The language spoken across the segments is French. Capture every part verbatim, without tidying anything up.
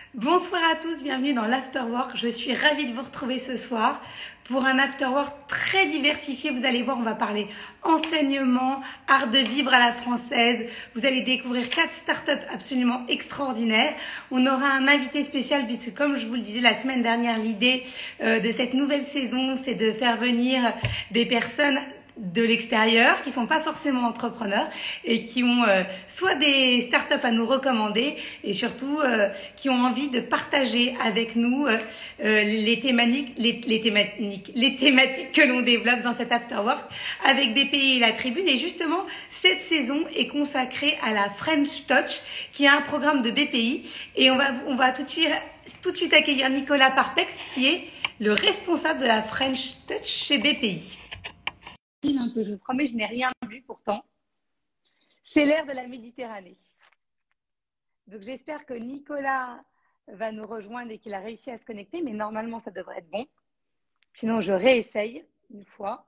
Bonsoir à tous, bienvenue dans l'Afterwork. Je suis ravie de vous retrouver ce soir pour un Afterwork très diversifié. Vous allez voir, on va parler enseignement, art de vivre à la française. Vous allez découvrir quatre startups absolument extraordinaires. On aura un invité spécial puisque, comme je vous le disais la semaine dernière, l'idée euh, de cette nouvelle saison, c'est de faire venir des personnes de l'extérieur, qui sont pas forcément entrepreneurs et qui ont euh, soit des startups à nous recommander et surtout euh, qui ont envie de partager avec nous euh, euh, les thématiques, les, les thématiques, les thématiques que l'on développe dans cet Afterwork avec B P I et la Tribune. Et justement, cette saison est consacrée à la French Touch, qui est un programme de B P I. Et on va, on va tout de suite, tout de suite accueillir Nicolas Parpex, qui est le responsable de la French Touch chez B P I. Un peu, je vous promets, je n'ai rien vu pourtant. C'est l'air de la Méditerranée. Donc j'espère que Nicolas va nous rejoindre et qu'il a réussi à se connecter, mais normalement ça devrait être bon. Sinon je réessaye une fois.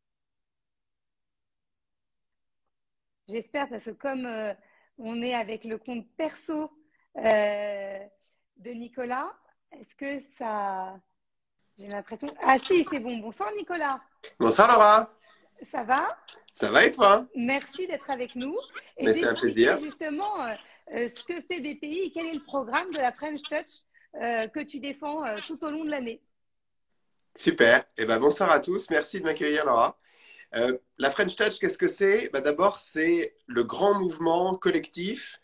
J'espère parce que comme euh, on est avec le compte perso euh, de Nicolas, est-ce que ça... J'ai l'impression... Ah si, c'est bon. Bonsoir Nicolas. Bonsoir Laura. Ça va? Ça va et toi? Merci d'être avec nous. Et c'est un plaisir. Justement, euh, ce que fait B P I et quel est le programme de la French Touch euh, que tu défends euh, tout au long de l'année. Super. Eh ben, bonsoir à tous. Merci de m'accueillir Laura. Euh, la French Touch, qu'est-ce que c'est? Ben, d'abord, c'est le grand mouvement collectif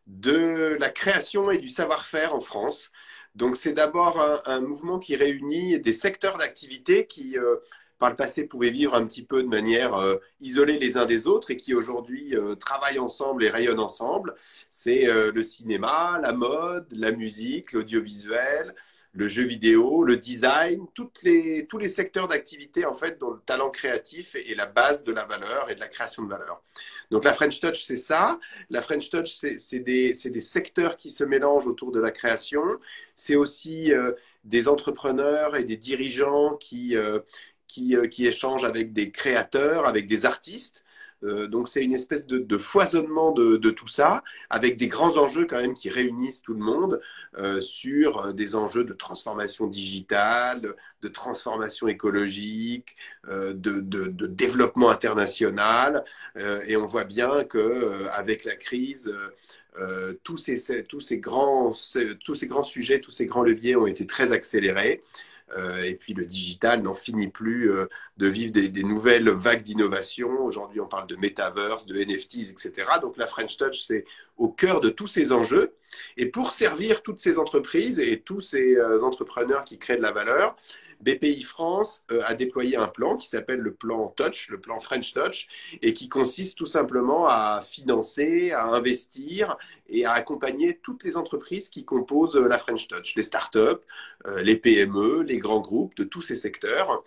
de la création et du savoir-faire en France. Donc, c'est d'abord un, un mouvement qui réunit des secteurs d'activité qui... Euh, par le passé, pouvaient vivre un petit peu de manière euh, isolée les uns des autres et qui aujourd'hui euh, travaillent ensemble et rayonnent ensemble. C'est euh, le cinéma, la mode, la musique, l'audiovisuel, le jeu vidéo, le design, toutes les, tous les secteurs d'activité en fait dont le talent créatif est la base de la valeur et de la création de valeur. Donc la French Touch, c'est ça. La French Touch, c'est des, des secteurs qui se mélangent autour de la création. C'est aussi euh, des entrepreneurs et des dirigeants qui... Euh, Qui, euh, qui échangent avec des créateurs, avec des artistes. Euh, donc, c'est une espèce de, de foisonnement de, de tout ça, avec des grands enjeux quand même qui réunissent tout le monde euh, sur des enjeux de transformation digitale, de transformation écologique, euh, de, de, de développement international. Euh, et on voit bien qu'avec euh, la crise, euh, tous, ces, tous, ces grands, tous ces grands sujets, tous ces grands leviers ont été très accélérés. Euh, et puis le digital n'en finit plus euh, de vivre des, des nouvelles vagues d'innovation. Aujourd'hui, on parle de metaverse, de N F Ts, et cetera. Donc la French Touch, c'est au cœur de tous ces enjeux. Et pour servir toutes ces entreprises et tous ces euh, entrepreneurs qui créent de la valeur, B P I France euh, a déployé un plan qui s'appelle le plan Touch, le plan French Touch, et qui consiste tout simplement à financer, à investir et à accompagner toutes les entreprises qui composent la French Touch, les startups, euh, les P M E, les grands groupes de tous ces secteurs.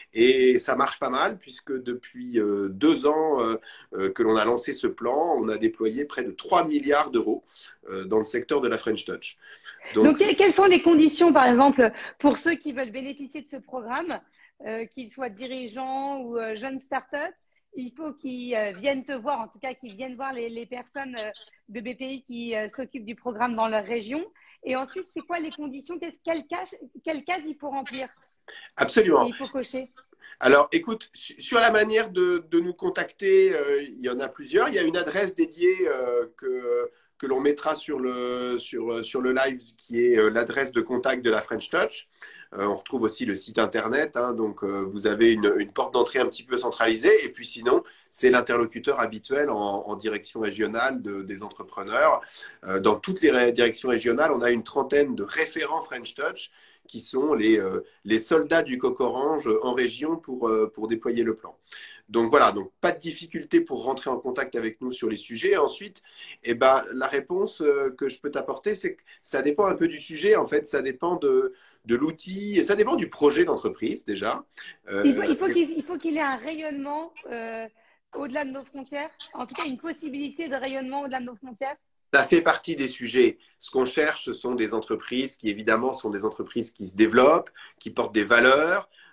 Et ça marche pas mal puisque depuis euh, deux ans euh, euh, que l'on a lancé ce plan, on a déployé près de trois milliards d'euros euh, dans le secteur de la French Touch. Donc, Donc quelles sont les conditions, par exemple, pour ceux qui veulent bénéficier de ce programme, euh, qu'ils soient dirigeants ou euh, jeunes startups? Il faut qu'ils euh, viennent te voir, en tout cas qu'ils viennent voir les, les personnes euh, de B P I qui euh, s'occupent du programme dans leur région. Et ensuite, c'est quoi les conditions? Quelles cases, quelles cases il faut remplir? Absolument. Il faut cocher. Alors, écoute, sur la manière de, de nous contacter, euh, il y en a plusieurs. Il y a une adresse dédiée euh, que, que l'on mettra sur le, sur, sur le live qui est euh, l'adresse de contact de la French Touch. Euh, on retrouve aussi le site internet, hein, donc euh, vous avez une, une porte d'entrée un petit peu centralisée. Et puis sinon, c'est l'interlocuteur habituel en, en direction régionale de, des entrepreneurs. Euh, dans toutes les directions régionales, on a une trentaine de référents French Touch qui sont les, euh, les soldats du coq orange en région pour, euh, pour déployer le plan. Donc voilà, donc pas de difficulté pour rentrer en contact avec nous sur les sujets. Ensuite, eh ben, la réponse euh, que je peux t'apporter, c'est que ça dépend un peu du sujet. En fait, ça dépend de, de l'outil, ça dépend du projet d'entreprise déjà. Euh, il faut, il faut qu'il faut qu'il ait un rayonnement euh, au-delà de nos frontières, en tout cas une possibilité de rayonnement au-delà de nos frontières. Ça fait partie des sujets. Ce qu'on cherche, ce sont des entreprises qui, évidemment, sont des entreprises qui se développent, qui portent des valeurs,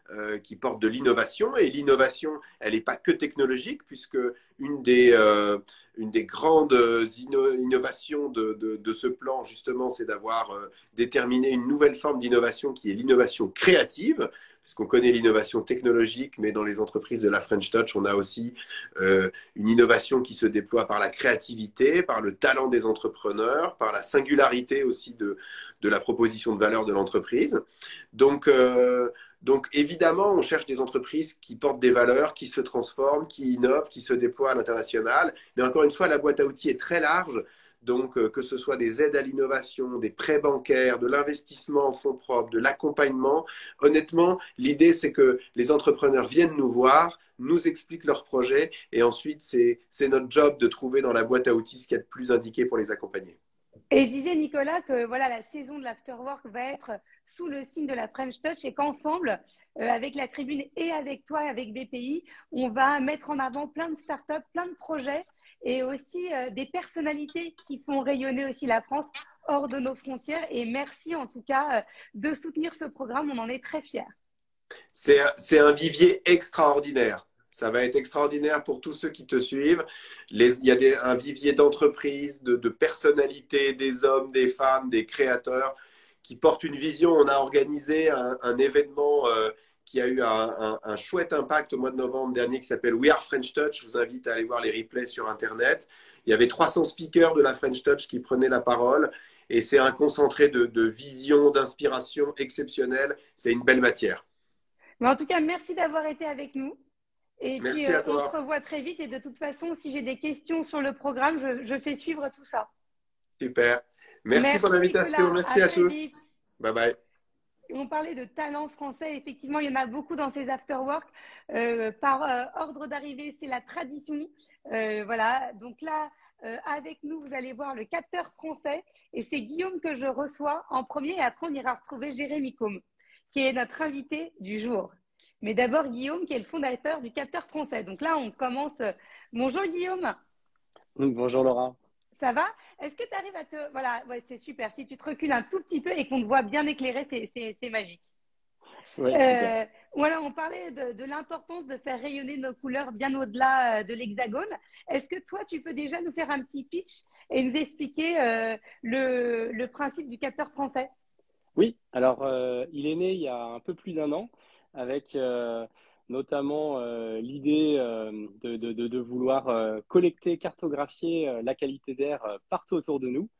euh, qui portent de l'innovation. Et l'innovation, elle n'est pas que technologique, puisque une des, euh, une des grandes inno innovations de, de, de ce plan, justement, c'est d'avoir euh, déterminé une nouvelle forme d'innovation qui est l'innovation créative, puisqu'on connaît l'innovation technologique, mais dans les entreprises de la French Touch, on a aussi euh, une innovation qui se déploie par la créativité, par le talent des entrepreneurs, par la singularité aussi de, de la proposition de valeur de l'entreprise. Donc, euh, donc, évidemment, on cherche des entreprises qui portent des valeurs, qui se transforment, qui innovent, qui se déploient à l'international. Mais encore une fois, la boîte à outils est très large. Donc, euh, que ce soit des aides à l'innovation, des prêts bancaires, de l'investissement en fonds propres, de l'accompagnement, honnêtement, l'idée, c'est que les entrepreneurs viennent nous voir, nous expliquent leurs projets, et ensuite, c'est notre job de trouver dans la boîte à outils ce qu'il y a de plus indiqué pour les accompagner. Et je disais, Nicolas, que voilà, la saison de l'Afterwork va être sous le signe de la French Touch et qu'ensemble, euh, avec la tribune et avec toi, avec B P I, on va mettre en avant plein de startups, plein de projets et aussi euh, des personnalités qui font rayonner aussi la France hors de nos frontières. Et merci en tout cas euh, de soutenir ce programme, on en est très fiers. C'est un vivier extraordinaire. Ça va être extraordinaire pour tous ceux qui te suivent. Les, il y a des, un vivier d'entreprises, de, de personnalités, des hommes, des femmes, des créateurs qui portent une vision. On a organisé un, un événement euh, qui a eu un, un, un chouette impact au mois de novembre dernier qui s'appelle We Are French Touch. Je vous invite à aller voir les replays sur Internet. Il y avait trois cents speakers de la French Touch qui prenaient la parole. Et c'est un concentré de, de vision, d'inspiration exceptionnelle. C'est une belle matière. Mais en tout cas, merci d'avoir été avec nous. Et Merci puis, euh, à toi. on se revoit très vite. Et de toute façon, si j'ai des questions sur le programme, je, je fais suivre tout ça. Super. Merci, merci pour l'invitation. Merci à, à tous. Vite. Bye bye. On parlait de talent français. Effectivement, il y en a beaucoup dans ces afterwork. Euh, par euh, ordre d'arrivée, c'est la tradition. Euh, voilà. Donc là, euh, avec nous, vous allez voir le capteur français. Et c'est Guillaume que je reçois en premier. Et après, on ira retrouver Jérémy Combe, qui est notre invité du jour. Mais d'abord, Guillaume, qui est le fondateur du capteur français. Donc là, on commence. Bonjour, Guillaume. Bonjour, Laura. Ça va? Est-ce que tu arrives à te… Voilà, ouais, c'est super. Si tu te recules un tout petit peu et qu'on te voit bien éclairé, c'est magique. Oui, euh, voilà, on parlait de, de l'importance de faire rayonner nos couleurs bien au-delà de l'hexagone. Est-ce que toi, tu peux déjà nous faire un petit pitch et nous expliquer euh, le, le principe du capteur français? Oui, alors euh, il est né il y a un peu plus d'un an avec euh, notamment euh, l'idée euh, de, de, de, de vouloir euh, collecter, cartographier euh, la qualité d'air euh, partout autour de nous.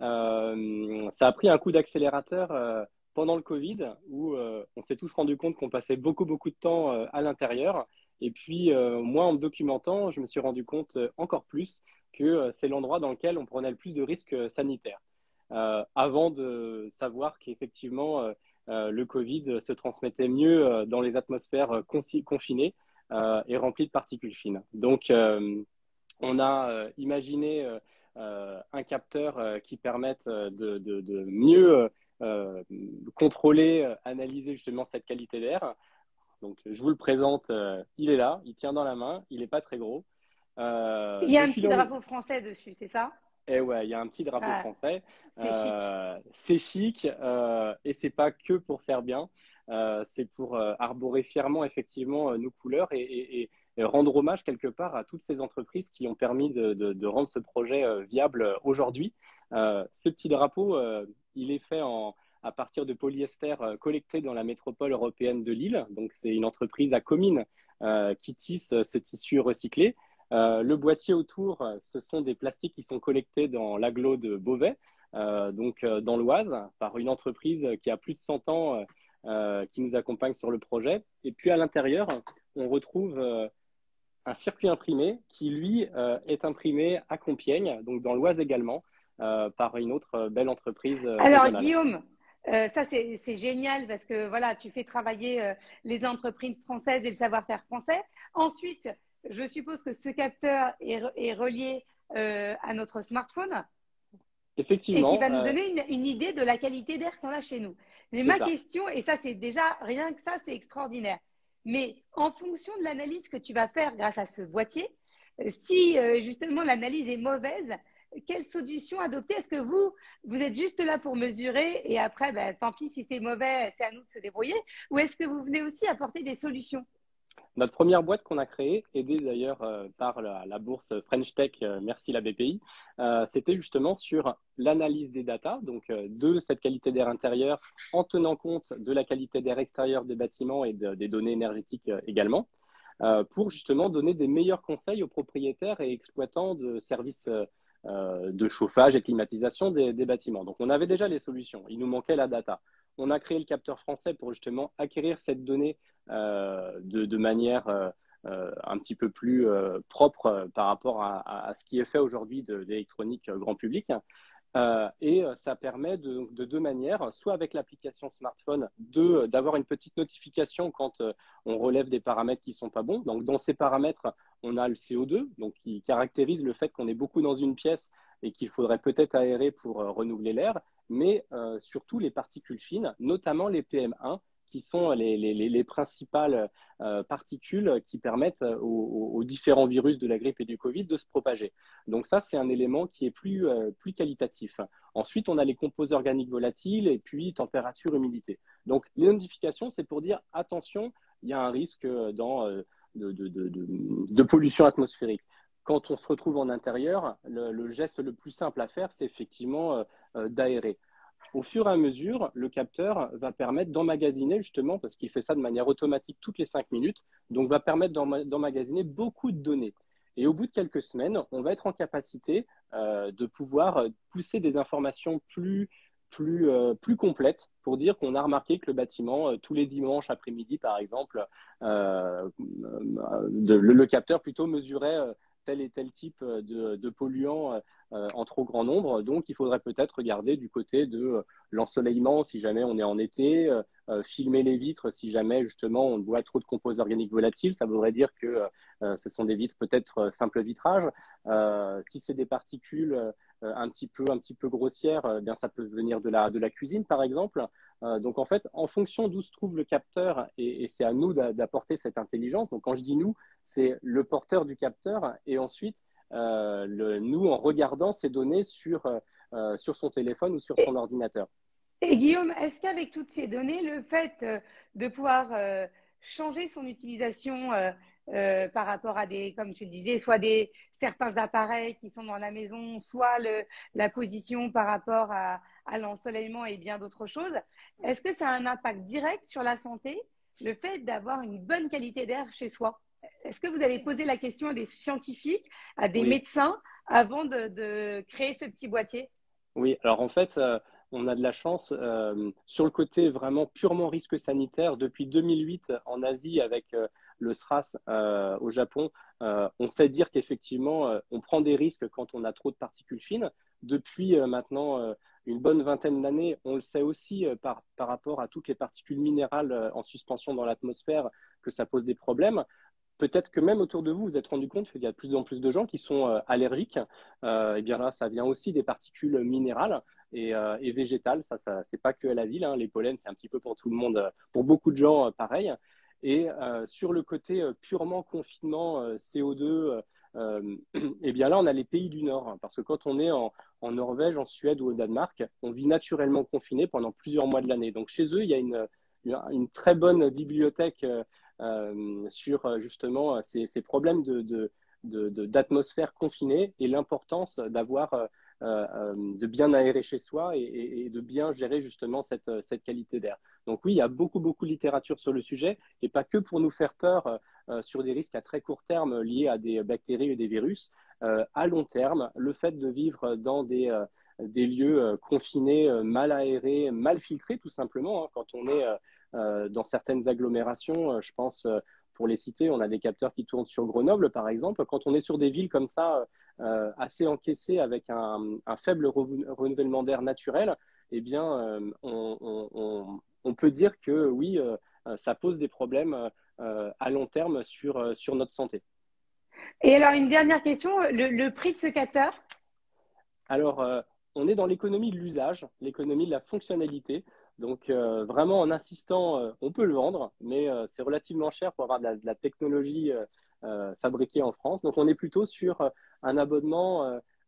Euh, ça a pris un coup d'accélérateur euh, pendant le Covid où euh, on s'est tous rendu compte qu'on passait beaucoup, beaucoup de temps euh, à l'intérieur. Et puis, euh, moi, en me documentant, je me suis rendu compte euh, encore plus que euh, c'est l'endroit dans lequel on prenait le plus de risques euh, sanitaires. Euh, avant de savoir qu'effectivement, euh, euh, le Covid se transmettait mieux euh, dans les atmosphères euh, confinées euh, et remplies de particules fines. Donc, euh, on a euh, imaginé euh, euh, un capteur euh, qui permette euh, de, de, de mieux euh, contrôler, euh, analyser justement cette qualité d'air. Donc, je vous le présente, euh, il est là, il tient dans la main, il n'est pas très gros. Euh, il y a un petit drapeau le... français dessus, c'est ça? Et ouais, il y a un petit drapeau ah, français. C'est euh, chic. C'est chic euh, et c'est pas que pour faire bien. Euh, c'est pour euh, arborer fièrement effectivement euh, nos couleurs et, et, et rendre hommage quelque part à toutes ces entreprises qui ont permis de, de, de rendre ce projet euh, viable aujourd'hui. Euh, ce petit drapeau, euh, il est fait en, à partir de polyester euh, collecté dans la métropole européenne de Lille. Donc c'est une entreprise à Comines euh, qui tisse ce tissu recyclé. Euh, le boîtier autour, ce sont des plastiques qui sont collectés dans l'agglo de Beauvais, euh, donc euh, dans l'Oise, par une entreprise qui a plus de cent ans, euh, qui nous accompagne sur le projet. Et puis à l'intérieur, on retrouve euh, un circuit imprimé qui, lui, euh, est imprimé à Compiègne, donc dans l'Oise également, euh, par une autre belle entreprise euh, Alors, régionale. Guillaume, euh, ça c'est génial parce que voilà, tu fais travailler euh, les entreprises françaises et le savoir-faire français. Ensuite, je suppose que ce capteur est, est relié euh, à notre smartphone. Effectivement. Et qui va nous donner une, une idée de la qualité d'air qu'on a chez nous. Mais ma ça. question, et ça c'est déjà, rien que ça, c'est extraordinaire. Mais en fonction de l'analyse que tu vas faire grâce à ce boîtier, si euh, justement l'analyse est mauvaise, quelle solution adopter? Est-ce que vous, vous êtes juste là pour mesurer et après, ben, tant pis si c'est mauvais, c'est à nous de se débrouiller? Ou est-ce que vous venez aussi apporter des solutions? Notre première boîte qu'on a créée, aidée d'ailleurs euh, par la, la bourse French Tech, euh, merci la B P I, euh, c'était justement sur l'analyse des datas, donc euh, de cette qualité d'air intérieur, en tenant compte de la qualité d'air extérieur des bâtiments et de, des données énergétiques euh, également, euh, pour justement donner des meilleurs conseils aux propriétaires et exploitants de services euh, euh, de chauffage et climatisation des, des bâtiments. Donc on avait déjà les solutions, il nous manquait la data. On a créé le capteur français pour justement acquérir cette donnée euh, de, de manière euh, euh, un petit peu plus euh, propre euh, par rapport à, à, à ce qui est fait aujourd'hui de, d'électronique euh, grand public. Euh, et ça permet de, de deux manières, soit avec l'application smartphone, de, d'avoir une petite notification quand euh, on relève des paramètres qui ne sont pas bons. Donc, dans ces paramètres, on a le C O deux, donc qui caractérise le fait qu'on est beaucoup dans une pièce et qu'il faudrait peut-être aérer pour euh, renouveler l'air, mais euh, surtout les particules fines, notamment les P M un, qui sont les, les, les principales euh, particules qui permettent aux, aux différents virus de la grippe et du Covid de se propager. Donc ça, c'est un élément qui est plus, euh, plus qualitatif. Ensuite, on a les composés organiques volatiles et puis température, humidité. Donc les notifications, c'est pour dire attention, il y a un risque dans, euh, de, de, de, de, de pollution atmosphérique. Quand on se retrouve en intérieur, le, le geste le plus simple à faire, c'est effectivement euh, euh, d'aérer. Au fur et à mesure, le capteur va permettre d'emmagasiner justement, parce qu'il fait ça de manière automatique toutes les cinq minutes, donc va permettre d'emmagasiner beaucoup de données. Et au bout de quelques semaines, on va être en capacité euh, de pouvoir pousser des informations plus, plus, euh, plus complètes pour dire qu'on a remarqué que le bâtiment, euh, tous les dimanches après-midi par exemple, euh, de, le, le capteur plutôt mesurait euh, tel et tel type de, de polluants euh, en trop grand nombre. Donc, il faudrait peut-être regarder du côté de euh, l'ensoleillement si jamais on est en été, euh, euh, filmer les vitres si jamais justement on boit trop de composés organiques volatiles. Ça voudrait dire que euh, ce sont des vitres peut-être euh, simple vitrage. Euh, si c'est des particules euh, un petit peu, un petit peu grossières, euh, bien ça peut venir de la, de la cuisine par exemple. Euh, donc en fait, en fonction d'où se trouve le capteur, et, et c'est à nous d'apporter cette intelligence. Donc quand je dis nous, c'est le porteur du capteur et ensuite euh, le, nous en regardant ces données sur, euh, sur son téléphone ou sur son ordinateur. Et Guillaume, est-ce qu'avec toutes ces données, le fait euh, de pouvoir euh, changer son utilisation euh, euh, par rapport à des, comme tu le disais, soit des certains appareils qui sont dans la maison, soit le, la position par rapport à, à l'ensoleillement et bien d'autres choses, est-ce que ça a un impact direct sur la santé, le fait d'avoir une bonne qualité d'air chez soi? Est-ce que vous avez posé la question à des scientifiques, à des Oui. médecins, avant de, de créer ce petit boîtier? Oui, alors en fait, euh, on a de la chance euh, sur le côté vraiment purement risque sanitaire. Depuis deux mille huit, en Asie, avec euh, le SRAS euh, au Japon, euh, on sait dire qu'effectivement, euh, on prend des risques quand on a trop de particules fines. Depuis euh, maintenant euh, une bonne vingtaine d'années, on le sait aussi euh, par, par rapport à toutes les particules minérales euh, en suspension dans l'atmosphère que ça pose des problèmes. Peut-être que même autour de vous, vous vous êtes rendu compte qu'il y a de plus en plus de gens qui sont euh, allergiques. Euh, et bien là, ça vient aussi des particules minérales et, euh, et végétales. Ça, ça c'est pas que à la ville. Hein. Les pollens, c'est un petit peu pour tout le monde, pour beaucoup de gens, euh, pareil. Et euh, sur le côté euh, purement confinement, euh, C O deux, euh, et bien là, on a les pays du Nord. Hein, parce que quand on est en, en Norvège, en Suède ou au Danemark, on vit naturellement confiné pendant plusieurs mois de l'année. Donc chez eux, il y a une, une, une très bonne bibliothèque euh, Euh, sur justement ces, ces problèmes de, de, de, de, d'atmosphère confinée et l'importance d'avoir euh, euh, de bien aérer chez soi et, et, et de bien gérer justement cette, cette qualité d'air. Donc oui, il y a beaucoup, beaucoup de littérature sur le sujet et pas que pour nous faire peur euh, sur des risques à très court terme liés à des bactéries et des virus. Euh, à long terme, le fait de vivre dans des, euh, des lieux euh, confinés, euh, mal aérés, mal filtrés tout simplement, hein, quand on est euh, Euh, dans certaines agglomérations, euh, je pense, euh, pour les citer, on a des capteurs qui tournent sur Grenoble, par exemple. Quand on est sur des villes comme ça, euh, assez encaissées avec un, un faible renouvellement d'air naturel, eh bien, euh, on, on, on, peut dire que oui, euh, ça pose des problèmes euh, à long terme sur, sur notre santé. Et alors, une dernière question, le, le prix de ce capteur? Alors, euh, on est dans l'économie de l'usage, l'économie de la fonctionnalité. Donc, euh, vraiment, en insistant, euh, on peut le vendre, mais euh, c'est relativement cher pour avoir de la, de la technologie euh, euh, fabriquée en France. Donc, on est plutôt sur euh, un abonnement euh,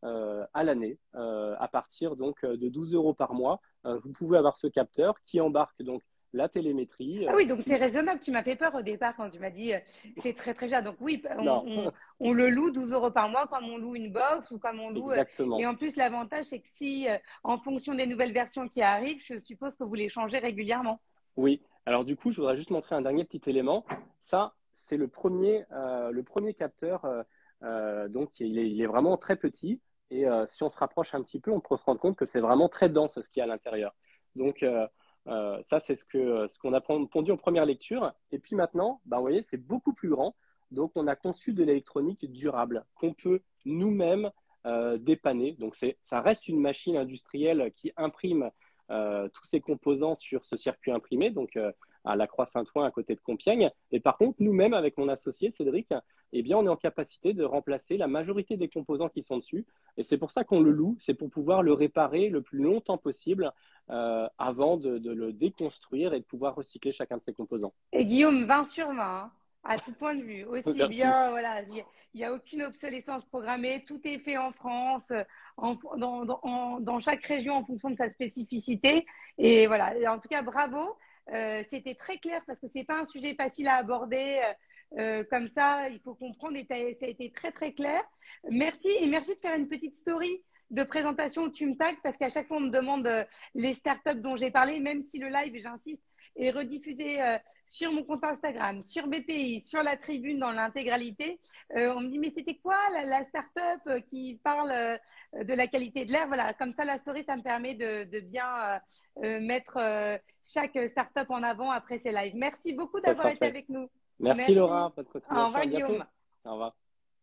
euh, à l'année, euh, à partir donc de douze euros par mois. Euh, vous pouvez avoir ce capteur qui embarque donc la télémétrie. Ah oui, donc c'est raisonnable. Tu m'as fait peur au départ quand tu m'as dit euh, c'est très très cher. Donc oui, on, Non, on, on le loue douze euros par mois comme on loue une box ou comme on loue. euh, exactement. et en plus, l'avantage, c'est que si, euh, en fonction des nouvelles versions qui arrivent, je suppose que vous les changez régulièrement. Oui. Alors du coup, je voudrais juste montrer un dernier petit élément. Ça, c'est le premier, euh, le premier capteur. Euh, euh, donc, il est, il est vraiment très petit. Et euh, si on se rapproche un petit peu, on peut se rendre compte que c'est vraiment très dense ce qu'il y a à l'intérieur. Donc, euh, euh, ça, c'est ce que, ce qu'on a pondu en première lecture. Et puis maintenant, bah, vous voyez, c'est beaucoup plus grand. Donc, on a conçu de l'électronique durable qu'on peut nous-mêmes euh, dépanner. Donc, c'est, ça reste une machine industrielle qui imprime euh, tous ces composants sur ce circuit imprimé, donc euh, à la Croix-Saint-Ouen à côté de Compiègne. Et par contre, nous-mêmes, avec mon associé Cédric, eh bien, on est en capacité de remplacer la majorité des composants qui sont dessus. Et c'est pour ça qu'on le loue, c'est pour pouvoir le réparer le plus longtemps possible euh, avant de, de le déconstruire et de pouvoir recycler chacun de ces composants. Et Guillaume, vingt sur vingt, hein, à tout point de vue. Aussi Merci. bien, voilà, il n'y a aucune obsolescence programmée, tout est fait en France, en, dans, dans, en, dans chaque région en fonction de sa spécificité. Et voilà, et en tout cas, bravo. Euh, c'était très clair parce que c'est pas un sujet facile à aborder euh, comme ça. Il faut comprendre et ça a été très très clair. Merci et merci de faire une petite story de présentation où tu me tags parce qu'à chaque fois on me demande euh, les startups dont j'ai parlé, même si le live, j'insiste, est rediffusé euh, sur mon compte Instagram, sur B P I, sur la tribune dans l'intégralité. Euh, on me dit mais c'était quoi la, la startup qui parle euh, de la qualité de l'air? Voilà, comme ça la story, ça me permet de, de bien euh, euh, mettre euh, chaque startup en avant après ces lives. Merci beaucoup d'avoir été avec nous. Merci, Merci. Laura, bonne continuation. Au revoir, à bientôt. Guillaume. Au revoir.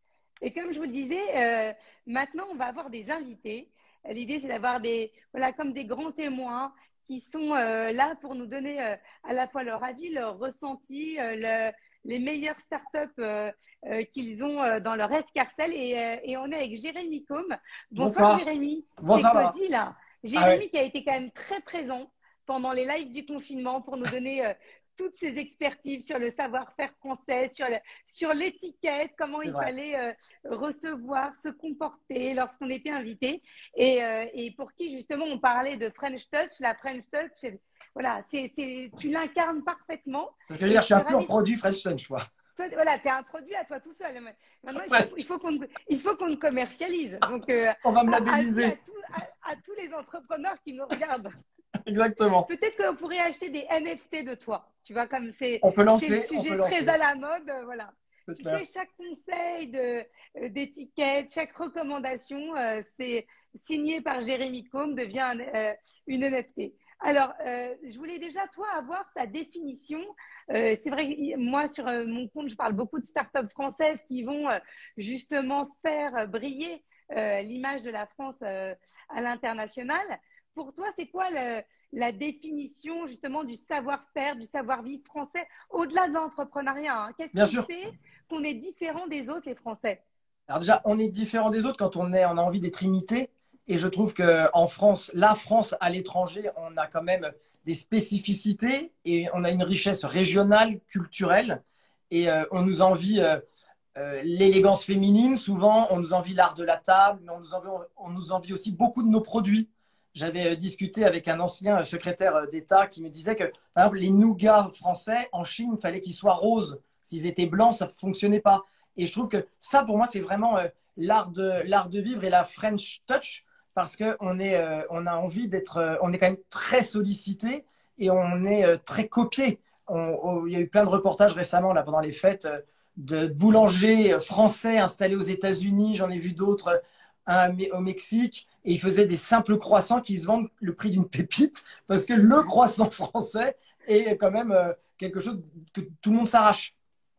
Et comme je vous le disais, euh, maintenant on va avoir des invités. L'idée c'est d'avoir des, voilà, comme des grands témoins qui sont euh, là pour nous donner euh, à la fois leur avis, leur ressenti, euh, le, les meilleures startups euh, euh, qu'ils ont euh, dans leur escarcelle. Et, euh, et on est avec Jérémy Combe. Bonsoir, Bonsoir. Jérémy. Bonsoir. C'est Cozy là. Jérémy ah ouais. qui a été quand même très présent pendant les lives du confinement pour nous donner euh, toutes ses expertises sur le savoir-faire français, sur, le, sur l'étiquette, comment il vrai. fallait euh, recevoir, se comporter lorsqu'on était invité. Et, euh, et pour qui, justement, on parlait de French Touch. La French Touch, c'est, voilà, c'est, c'est, tu l'incarnes parfaitement. Parce que dire, je suis un pur produit French Touch, moi. Toi, voilà, tu es un produit à toi tout seul. Maintenant, il faut, il faut qu'on il faut qu'on te commercialise. Donc, euh, on va me labelliser. À, à, tout, à, à tous les entrepreneurs qui nous regardent. Exactement. Peut-être qu'on pourrait acheter des N F T de toi. Tu vois, comme c'est on peut lancer, le sujet on peut très lancer. à la mode. Euh, voilà. C'est Tu clair. sais, chaque conseil de, euh, d'étiquette, chaque recommandation, euh, c'est signé par Jérémy Combe, devient un, euh, une N F T. Alors, euh, je voulais déjà, toi, avoir ta définition. Euh, c'est vrai que moi, sur euh, mon compte, je parle beaucoup de startups françaises qui vont euh, justement faire briller euh, l'image de la France euh, à l'international. Pour toi, c'est quoi le, la définition justement du savoir-faire, du savoir-vivre français, au-delà de l'entrepreneuriat, hein? Qu'est-ce Bien qui sûr. fait qu'on est différent des autres, les Français? Alors déjà, on est différent des autres quand on, est, on a envie d'être imité. Et je trouve qu'en France, la France à l'étranger, on a quand même des spécificités et on a une richesse régionale, culturelle. Et euh, on nous envie euh, euh, l'élégance féminine, souvent. On nous envie l'art de la table, mais on nous envie, on nous envie aussi beaucoup de nos produits. J'avais discuté avec un ancien secrétaire d'État qui me disait que, par exemple, les nougats français, en Chine, il fallait qu'ils soient roses. S'ils étaient blancs, ça ne fonctionnait pas. Et je trouve que ça, pour moi, c'est vraiment euh, l'art de, l'art de vivre et la French touch, parce qu'on est, euh, on a envie d'être, euh, on est quand même très sollicité et on est euh, très copié. On, on, il y a eu plein de reportages récemment, là, pendant les fêtes, euh, de boulangers français installés aux États-Unis. J'en ai vu d'autres, un au Mexique. Et ils faisaient des simples croissants qui se vendent le prix d'une pépite parce que le croissant français est quand même euh, quelque chose que tout le monde s'arrache.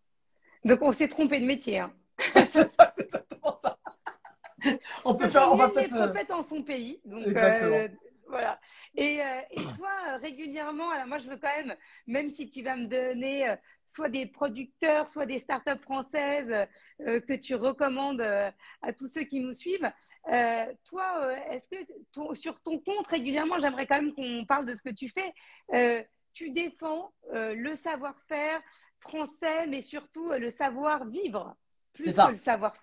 Donc, on s'est trompé de métier. Hein. c'est ça, c'est exactement ça. On peut Parce faire. On va peut-être. peut-être. prophète en son pays. Donc, exactement. Euh, voilà. Et, euh, et toi, régulièrement, alors moi, je veux quand même, même si tu vas me donner euh, soit des producteurs, soit des startups françaises euh, que tu recommandes euh, à tous ceux qui nous suivent, euh, toi, euh, est-ce que ton, sur ton compte, régulièrement, j'aimerais quand même qu'on parle de ce que tu fais. Euh, tu défends euh, le savoir-faire français, mais surtout euh, le savoir-vivre, plus que le savoir-faire.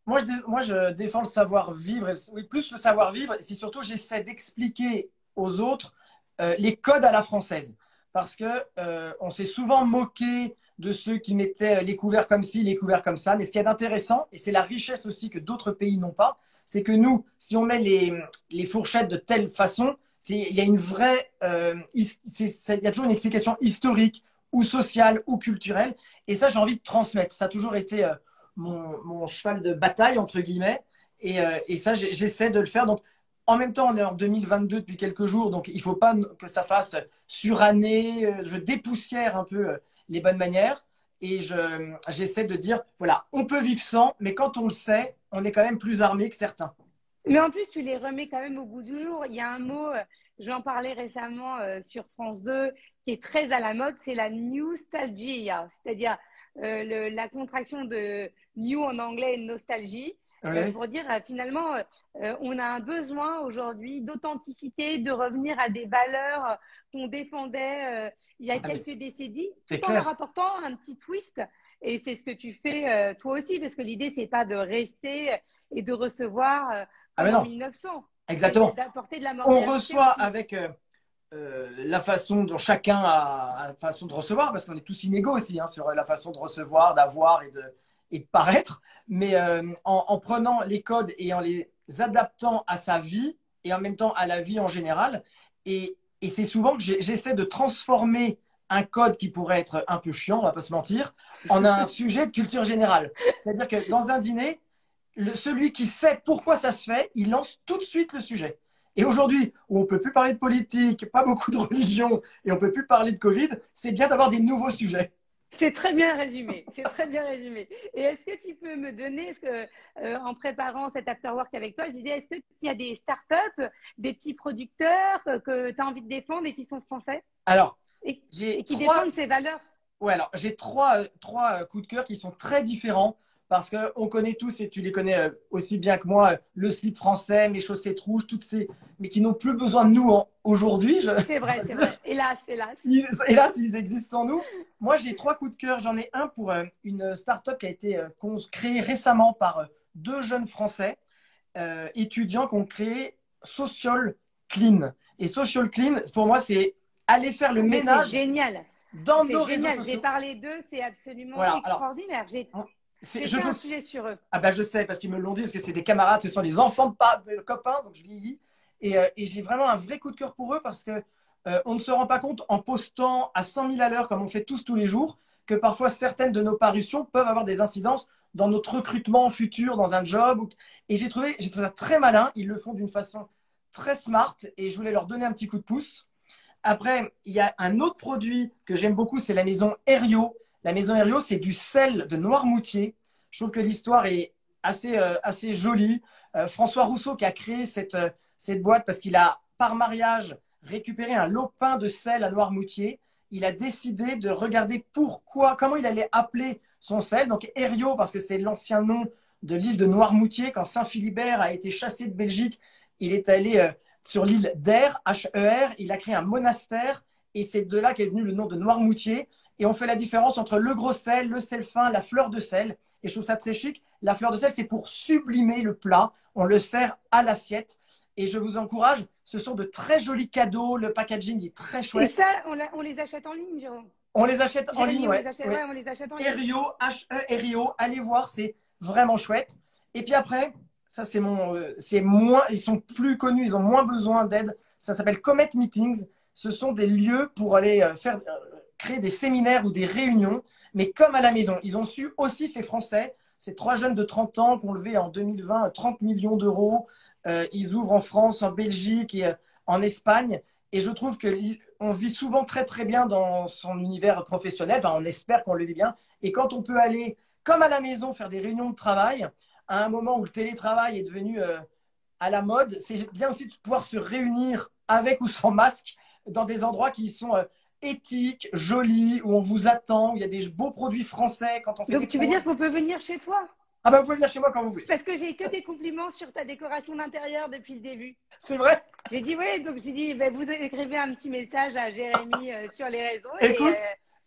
moi, je, dé- moi, je défends le savoir-vivre, et le- oui, plus le savoir-vivre, c'est surtout j'essaie d'expliquer aux autres euh, les codes à la française. Parce que euh, on s'est souvent moqué de ceux qui mettaient les couverts comme ci, les couverts comme ça. Mais ce qui est intéressant, et c'est la richesse aussi que d'autres pays n'ont pas, c'est que nous, si on met les, les fourchettes de telle façon, c'est- il y a une vraie, euh, his- c'est- c'est- il y a toujours une explication historique ou sociale ou culturelle. Et ça, j'ai envie de transmettre. Ça a toujours été euh, mon, mon cheval de bataille, entre guillemets. Et, euh, et ça, j'ai- j'essaie de le faire. Donc, en même temps, on est en deux mille vingt-deux depuis quelques jours, donc il ne faut pas que ça fasse suranné. Euh, Je dépoussière un peu euh, les bonnes manières et je, j'essaie de dire, voilà, on peut vivre sans, mais quand on le sait, on est quand même plus armé que certains. Mais en plus, tu les remets quand même au goût du jour. Il y a un mot, euh, j'en parlais récemment euh, sur France deux, qui est très à la mode, c'est la nostalgia, c'est-à-dire euh, le- la contraction de new en anglais et nostalgie, euh, Oui. pour dire euh, finalement, euh, euh, on a un besoin aujourd'hui d'authenticité, de revenir à des valeurs euh, qu'on défendait euh, il y a Ah, mais quelques décennies, c'est tout en leur clair. apportant un petit twist. Et c'est ce que tu fais euh, toi aussi, parce que l'idée, c'est pas de rester et de recevoir. euh, Ah, mais comme en non, mille neuf cents. C'est exactement. d'apporter de la On modernité reçoit aussi. avec euh, euh, la façon dont chacun a la façon de recevoir, parce qu'on est tous inégaux aussi hein, sur la façon de recevoir, d'avoir et de, et de paraître. Mais euh, en, en prenant les codes et en les adaptant à sa vie et en même temps à la vie en général. Et, et c'est souvent que j'ai- j'essaie de transformer un code qui pourrait être un peu chiant, on va pas se mentir, en un sujet de culture générale. C'est-à-dire que dans un dîner, le- celui qui sait pourquoi ça se fait, il lance tout de suite le sujet. Et aujourd'hui, où on peut plus parler de politique, pas beaucoup de religion, et on peut plus parler de Covid, c'est bien d'avoir des nouveaux sujets. C'est très bien résumé. C'est très bien résumé. Et est-ce que tu peux me donner, est-ce que, euh, en préparant cet afterwork avec toi, je disais, est-ce qu'il y a des startups, des petits producteurs euh, que tu as envie de défendre et qui sont français Alors, et, j'ai et qui trois, défendent ces valeurs? ouais, alors j'ai trois, euh, trois euh, coups de cœur qui sont très différents parce qu'on connaît tous, et tu les connais euh, aussi bien que moi, euh, le slip français, mes chaussettes rouges, toutes ces, mais qui n'ont plus besoin de nous en- aujourd'hui. Je- C'est vrai, c'est vrai. Hélas, hélas. Ils- hélas, ils existent sans nous. Moi, j'ai trois coups de cœur. J'en ai un pour euh, une start-up qui a été euh, cons- créée récemment par euh, deux jeunes Français euh, étudiants qui ont créé Social Clean. Et Social Clean, pour moi, c'est aller faire le Ah, mais c'est ménage génial. dans C'est nos réseaux génial. J'ai sociaux. parlé d'eux, c'est absolument Voilà. Alors, extraordinaire. J'ai c'est- j'ai je fait un trouve. sujet sur eux. Ah bah je sais, parce qu'ils me l'ont dit, parce que c'est des camarades, ce sont des enfants de, pa- de copains, donc je vieillis. Et, euh, et j'ai vraiment un vrai coup de cœur pour eux parce que euh, on ne se rend pas compte en postant à cent mille à l'heure, comme on fait tous tous les jours, que parfois certaines de nos parutions peuvent avoir des incidences dans notre recrutement futur, dans un job. ou- Et j'ai trouvé, j'ai trouvé ça très malin. Ils le font d'une façon très smart et je voulais leur donner un petit coup de pouce. Après, il y a un autre produit que j'aime beaucoup, c'est la maison Herriot. La maison Herriot, c'est du sel de Noirmoutier. Je trouve que l'histoire est assez, euh, assez jolie. Euh, François Rousseau qui a créé cette, euh, cette boîte parce qu'il a, par mariage, récupéré un lopin de sel à Noirmoutier. Il a décidé de regarder pourquoi, comment il allait appeler son sel. Donc Herriot, parce que c'est l'ancien nom de l'île de Noirmoutier. Quand Saint-Philibert a été chassé de Belgique, il est allé euh, sur l'île d'Her, H E R. Il a créé un monastère et c'est de là qu'est venu le nom de Noirmoutier. Et on fait la différence entre le gros sel, le sel fin, la fleur de sel. Et je trouve ça très chic. La fleur de sel, c'est pour sublimer le plat. On le sert à l'assiette. Et je vous encourage, ce sont de très jolis cadeaux. Le packaging est très Et chouette. ça, on, la- on les achète en ligne, Jérôme. On les achète en Jérémy, ligne, on les ouais. achète, ouais. ouais, on les achète en ligne. Herriot, H E R I O, allez voir, c'est vraiment chouette. Et puis après, ça c'est mon, euh, c'est moins, ils sont plus connus, ils ont moins besoin d'aide. Ça s'appelle Comet Meetings. Ce sont des lieux pour aller euh, faire, euh, créer des séminaires ou des réunions, mais comme à la maison. Ils ont su aussi, ces Français, ces trois jeunes de trente ans qui ont levé en deux mille vingt trente millions d'euros. Euh, ils ouvrent en France, en Belgique et euh, en Espagne. Et je trouve que on vit souvent très très bien dans son univers professionnel. Enfin, on espère qu'on le vit bien. Et quand on peut aller, comme à la maison, faire des réunions de travail, à un moment où le télétravail est devenu euh, à la mode, c'est bien aussi de pouvoir se réunir avec ou sans masque dans des endroits qui sont euh, éthiques, jolis, où on vous attend, où il y a des beaux produits français quand on fait Donc, des tu veux cours. dire qu'on peut venir chez toi? Ah bah vous pouvez venir chez moi quand vous voulez. Parce que j'ai que des compliments sur ta décoration d'intérieur depuis le début. C'est vrai? J'ai dit, oui, donc j'ai dit, ben, vous écrivez un petit message à Jérémy euh, sur les réseaux. Écoute, et, euh,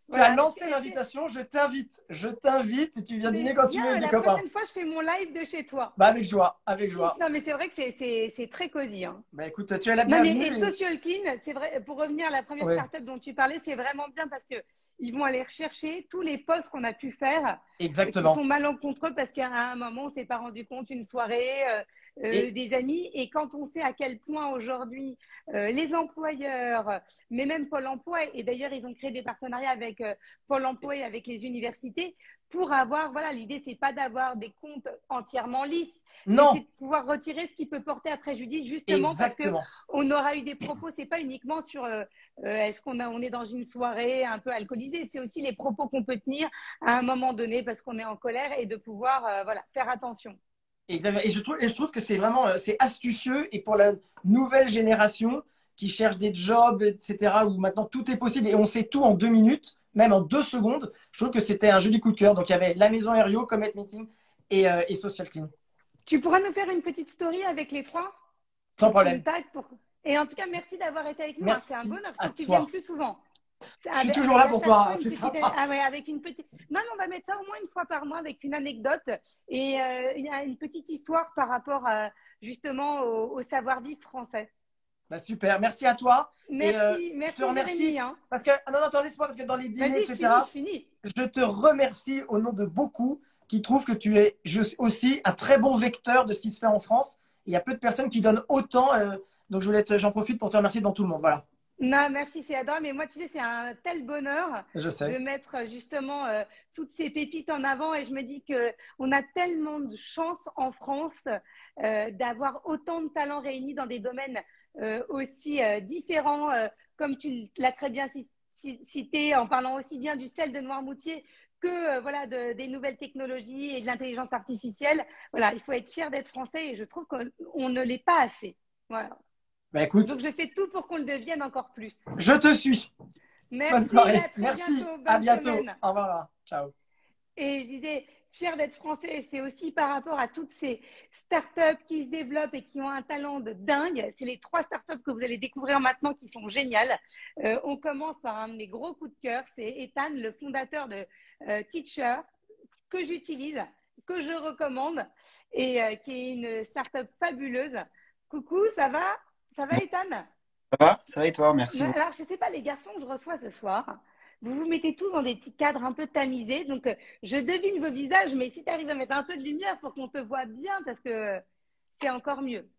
Tu as Voilà, lancé c'est- l'invitation, je t'invite. Je t'invite et tu viens c'est dîner quand tu veux bien. avec des La copains. prochaine fois, je fais mon live de chez toi. Bah, avec joie, avec Chiche. joie. Non, mais c'est vrai que c'est- c'est c'est très cosy, hein. Bah, écoute, tu es la Non, mais bienvenue. et et- Social Clean, c'est vrai, pour revenir à la première Ouais, startup dont tu parlais, c'est vraiment bien parce que ils vont aller rechercher tous les posts qu'on a pu faire euh, qui exactement. sont malencontreux parce qu'à un moment, on s'est pas rendu compte, une soirée, euh, euh, Et des amis. Et quand on sait à quel point aujourd'hui, euh, les employeurs, mais même Pôle emploi, et d'ailleurs, ils ont créé des partenariats avec euh, Pôle emploi et avec les universités pour avoir, voilà, l'idée, c'est pas d'avoir des comptes entièrement lisses, mais c'est non, de pouvoir retirer ce qui peut porter à préjudice, justement parce que exactement. on aura eu des propos, c'est pas uniquement sur euh, euh, est-ce qu'on a, on est dans une soirée un peu alcoolisée, c'est aussi les propos qu'on peut tenir à un moment donné parce qu'on est en colère et de pouvoir euh, voilà, faire attention. Exactement. Et je trouve, et je trouve que c'est vraiment euh, c'est astucieux et pour la nouvelle génération qui cherche des jobs, et cetera, où maintenant tout est possible et on sait tout en deux minutes, même en deux secondes, je trouve que c'était un joli coup de cœur. Donc il y avait la maison Aerio, Comet Meeting et, euh, et Social Clean. Tu pourras nous faire une petite story avec les trois Sans et tu me problème. tags pour. Et en tout cas, merci d'avoir été avec nous, hein. C'est un Merci bonheur. Il à faut que tu viennes toi. plus souvent. C'est Je suis avec, toujours avec là à pour chaque toi, fois hein, une c'est petite. sympa. Ah ouais, avec une petite. Non, mais on va mettre ça au moins une fois par mois avec une anecdote et euh, une, une petite histoire par rapport à, justement au, au savoir-vivre français. Bah, super, merci à toi. Et euh, Merci, je te merci remercie Jérémy, hein. parce que, ah non, non, attends, laisse-moi parce que dans les dîners, Vas-y, je finis, je et cetera, finis. je te remercie au nom de beaucoup qui trouvent que tu es je- aussi un très bon vecteur de ce qui se fait en France. Il y a peu de personnes qui donnent autant. euh, donc, je voulais te- j'en profite pour te remercier devant tout le monde. Voilà, Non, merci, c'est adorable. Mais moi, tu sais, c'est un tel bonheur je de sais. mettre euh, justement euh, toutes ces pépites en avant. Et je me dis que on a tellement de chance en France euh, d'avoir autant de talents réunis dans des domaines euh, aussi euh, différents, euh, comme tu l'as très bien ci- ci- cité, en parlant aussi bien du sel de Noirmoutier que euh, voilà de- des nouvelles technologies et de l'intelligence artificielle. Voilà, il faut être fier d'être français et je trouve qu'on ne l'est pas assez. Voilà. Bah, écoute, Donc, je fais tout pour qu'on le devienne encore plus. je te suis. Bonne Merci, soirée. à très Merci. bientôt, À bonne bientôt. semaine. Au revoir. Laura. Ciao. Et je disais, fier d'être français, c'est aussi par rapport à toutes ces startups qui se développent et qui ont un talent de dingue. C'est les trois startups que vous allez découvrir maintenant qui sont géniales. Euh, on commence par un de mes gros coups de cœur, c'est Ethan, le fondateur de euh, Teacher, que j'utilise, que je recommande et euh, qui est une startup fabuleuse. Coucou, ça va? Ça va, Ethan? Ça va? Ça va et toi? Merci Ouais, beaucoup. alors, je ne sais pas, les garçons que je reçois ce soir, vous vous mettez tous dans des petits cadres un peu tamisés. Donc, euh, je devine vos visages, mais si tu arrives à mettre un peu de lumière pour qu'on te voit bien, parce que c'est encore mieux.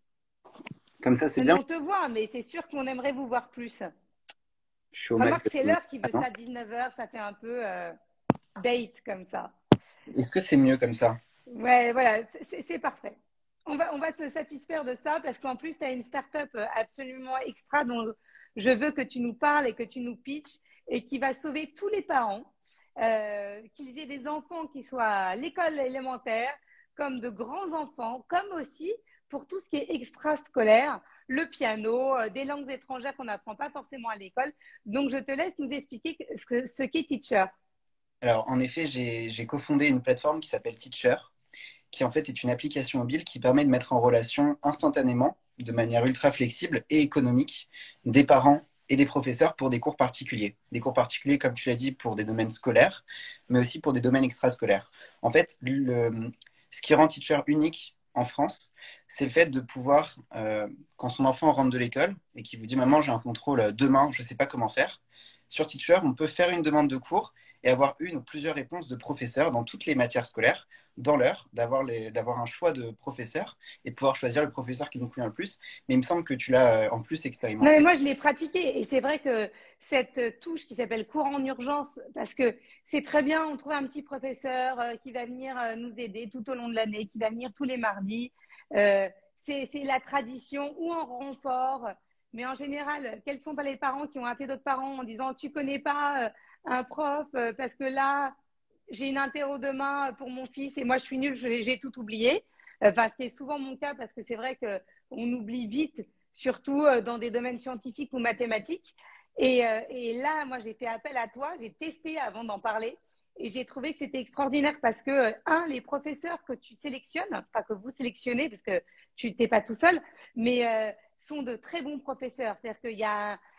Comme ça, c'est Nous, bien. on te voit, mais c'est sûr qu'on aimerait vous voir plus. Je suis au max Remarque, c'est de... l'heure qui veut Attends. ça, dix-neuf heures, ça fait un peu euh, date comme ça. Est-ce que c'est mieux comme ça? Ouais, voilà, c'est- c'est c'est parfait. On va, on va se satisfaire de ça parce qu'en plus, tu as une start-up absolument extra dont je veux que tu nous parles et que tu nous pitches et qui va sauver tous les parents, euh, qu'ils aient des enfants qui soient à l'école élémentaire, comme de grands enfants, comme aussi pour tout ce qui est extrascolaire, le piano, euh, des langues étrangères qu'on n'apprend pas forcément à l'école. Donc, je te laisse nous expliquer ce, que- ce qu'est Teacher. Alors, en effet, j'ai j'ai cofondé une plateforme qui s'appelle Teacher, qui en fait est une application mobile qui permet de mettre en relation instantanément, de manière ultra flexible et économique, des parents et des professeurs pour des cours particuliers. Des cours particuliers, comme tu l'as dit, pour des domaines scolaires, mais aussi pour des domaines extrascolaires. En fait, le, ce qui rend Teacher unique en France, c'est le fait de pouvoir, euh, quand son enfant rentre de l'école et qu'il vous dit « Maman, j'ai un contrôle demain, je ne sais pas comment faire », sur Teacher, on peut faire une demande de cours et avoir une ou plusieurs réponses de professeurs dans toutes les matières scolaires, dans l'heure, d'avoir les- d'avoir un choix de professeurs et de pouvoir choisir le professeur qui nous convient le plus. Mais il me semble que tu l'as euh, en plus Non, mais expérimenté. moi, je l'ai pratiqué et c'est vrai que cette touche qui s'appelle cours en urgence, parce que c'est très bien, on trouve un petit professeur euh, qui va venir euh, nous aider tout au long de l'année, qui va venir tous les mardis. Euh, c'est c'est la tradition ou en renfort. Mais en général, quels sont pas les parents qui ont appelé d'autres parents en disant tu connais pas euh, un prof euh, parce que là, j'ai une interro demain pour mon fils et moi je suis nulle, j'ai j'ai tout oublié. Enfin, ce qui est souvent mon cas parce que c'est vrai qu'on oublie vite, surtout euh, dans des domaines scientifiques ou mathématiques. Et, euh, et là, moi, j'ai fait appel à toi, j'ai testé avant d'en parler et j'ai trouvé que c'était extraordinaire parce que, euh, un, les professeurs que tu sélectionnes, pas que vous sélectionnez parce que tu n'es pas tout seul, mais euh, sont de très bons professeurs. C'est-à-dire qu'il y a,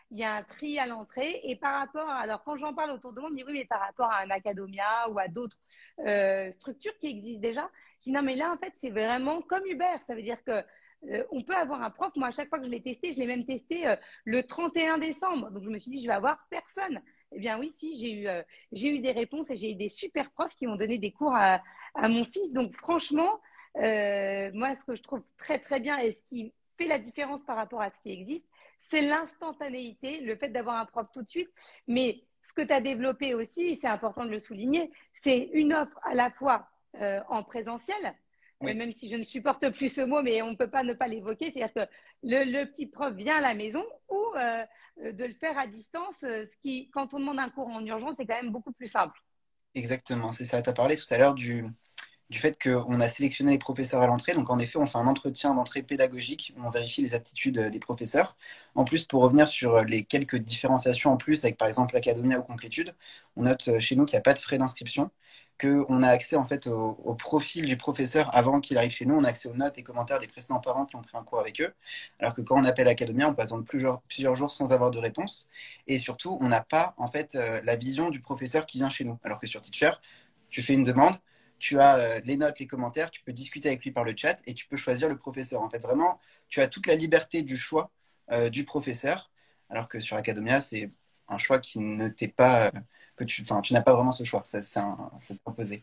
il y a un tri à l'entrée. Et par rapport, alors quand j'en parle autour de moi, on me dit oui, mais par rapport à un Academia ou à d'autres euh, structures qui existent déjà, je dis non, mais là, en fait, c'est vraiment comme Uber. Ça veut dire que euh, on peut avoir un prof. Moi, à chaque fois que je l'ai testé, je l'ai même testé euh, le trente et un décembre. Donc, je me suis dit, je vais avoir personne. Eh bien, oui, si, j'ai eu, euh, j'ai eu des réponses et j'ai eu des super profs qui m'ont donné des cours à, à mon fils. Donc, franchement, euh, moi, ce que je trouve très, très bien et ce qui fait la différence par rapport à ce qui existe, c'est l'instantanéité, le fait d'avoir un prof tout de suite. Mais ce que tu as développé aussi, c'est important de le souligner, c'est une offre à la fois euh, en présentiel, Oui. même si je ne supporte plus ce mot, mais on ne peut pas ne pas l'évoquer. C'est-à-dire que le, le petit prof vient à la maison ou euh, de le faire à distance, ce qui, quand on demande un cours en urgence, c'est quand même beaucoup plus simple. Exactement, c'est ça. Tu as parlé tout à l'heure du, du fait qu'on a sélectionné les professeurs à l'entrée. Donc, en effet, on fait un entretien d'entrée pédagogique où on vérifie les aptitudes des professeurs. En plus, pour revenir sur les quelques différenciations en plus, avec par exemple l'Academia ou Complétude, on note chez nous qu'il n'y a pas de frais d'inscription, qu'on a accès en fait au, au profil du professeur avant qu'il arrive chez nous. On a accès aux notes et commentaires des précédents parents qui ont pris un cours avec eux. Alors que quand on appelle l'Academia, on peut attendre plusieurs, plusieurs jours sans avoir de réponse. Et surtout, on n'a pas en fait euh, la vision du professeur qui vient chez nous. Alors que sur Teacher, tu fais une demande, tu as euh, les notes, les commentaires, tu peux discuter avec lui par le chat et tu peux choisir le professeur. En fait, vraiment, tu as toute la liberté du choix euh, du professeur. Alors que sur Academia, c'est un choix qui ne t'est pas... Euh, que tu, enfin, tu n'as pas vraiment ce choix, ça, c'est, un, c'est imposé.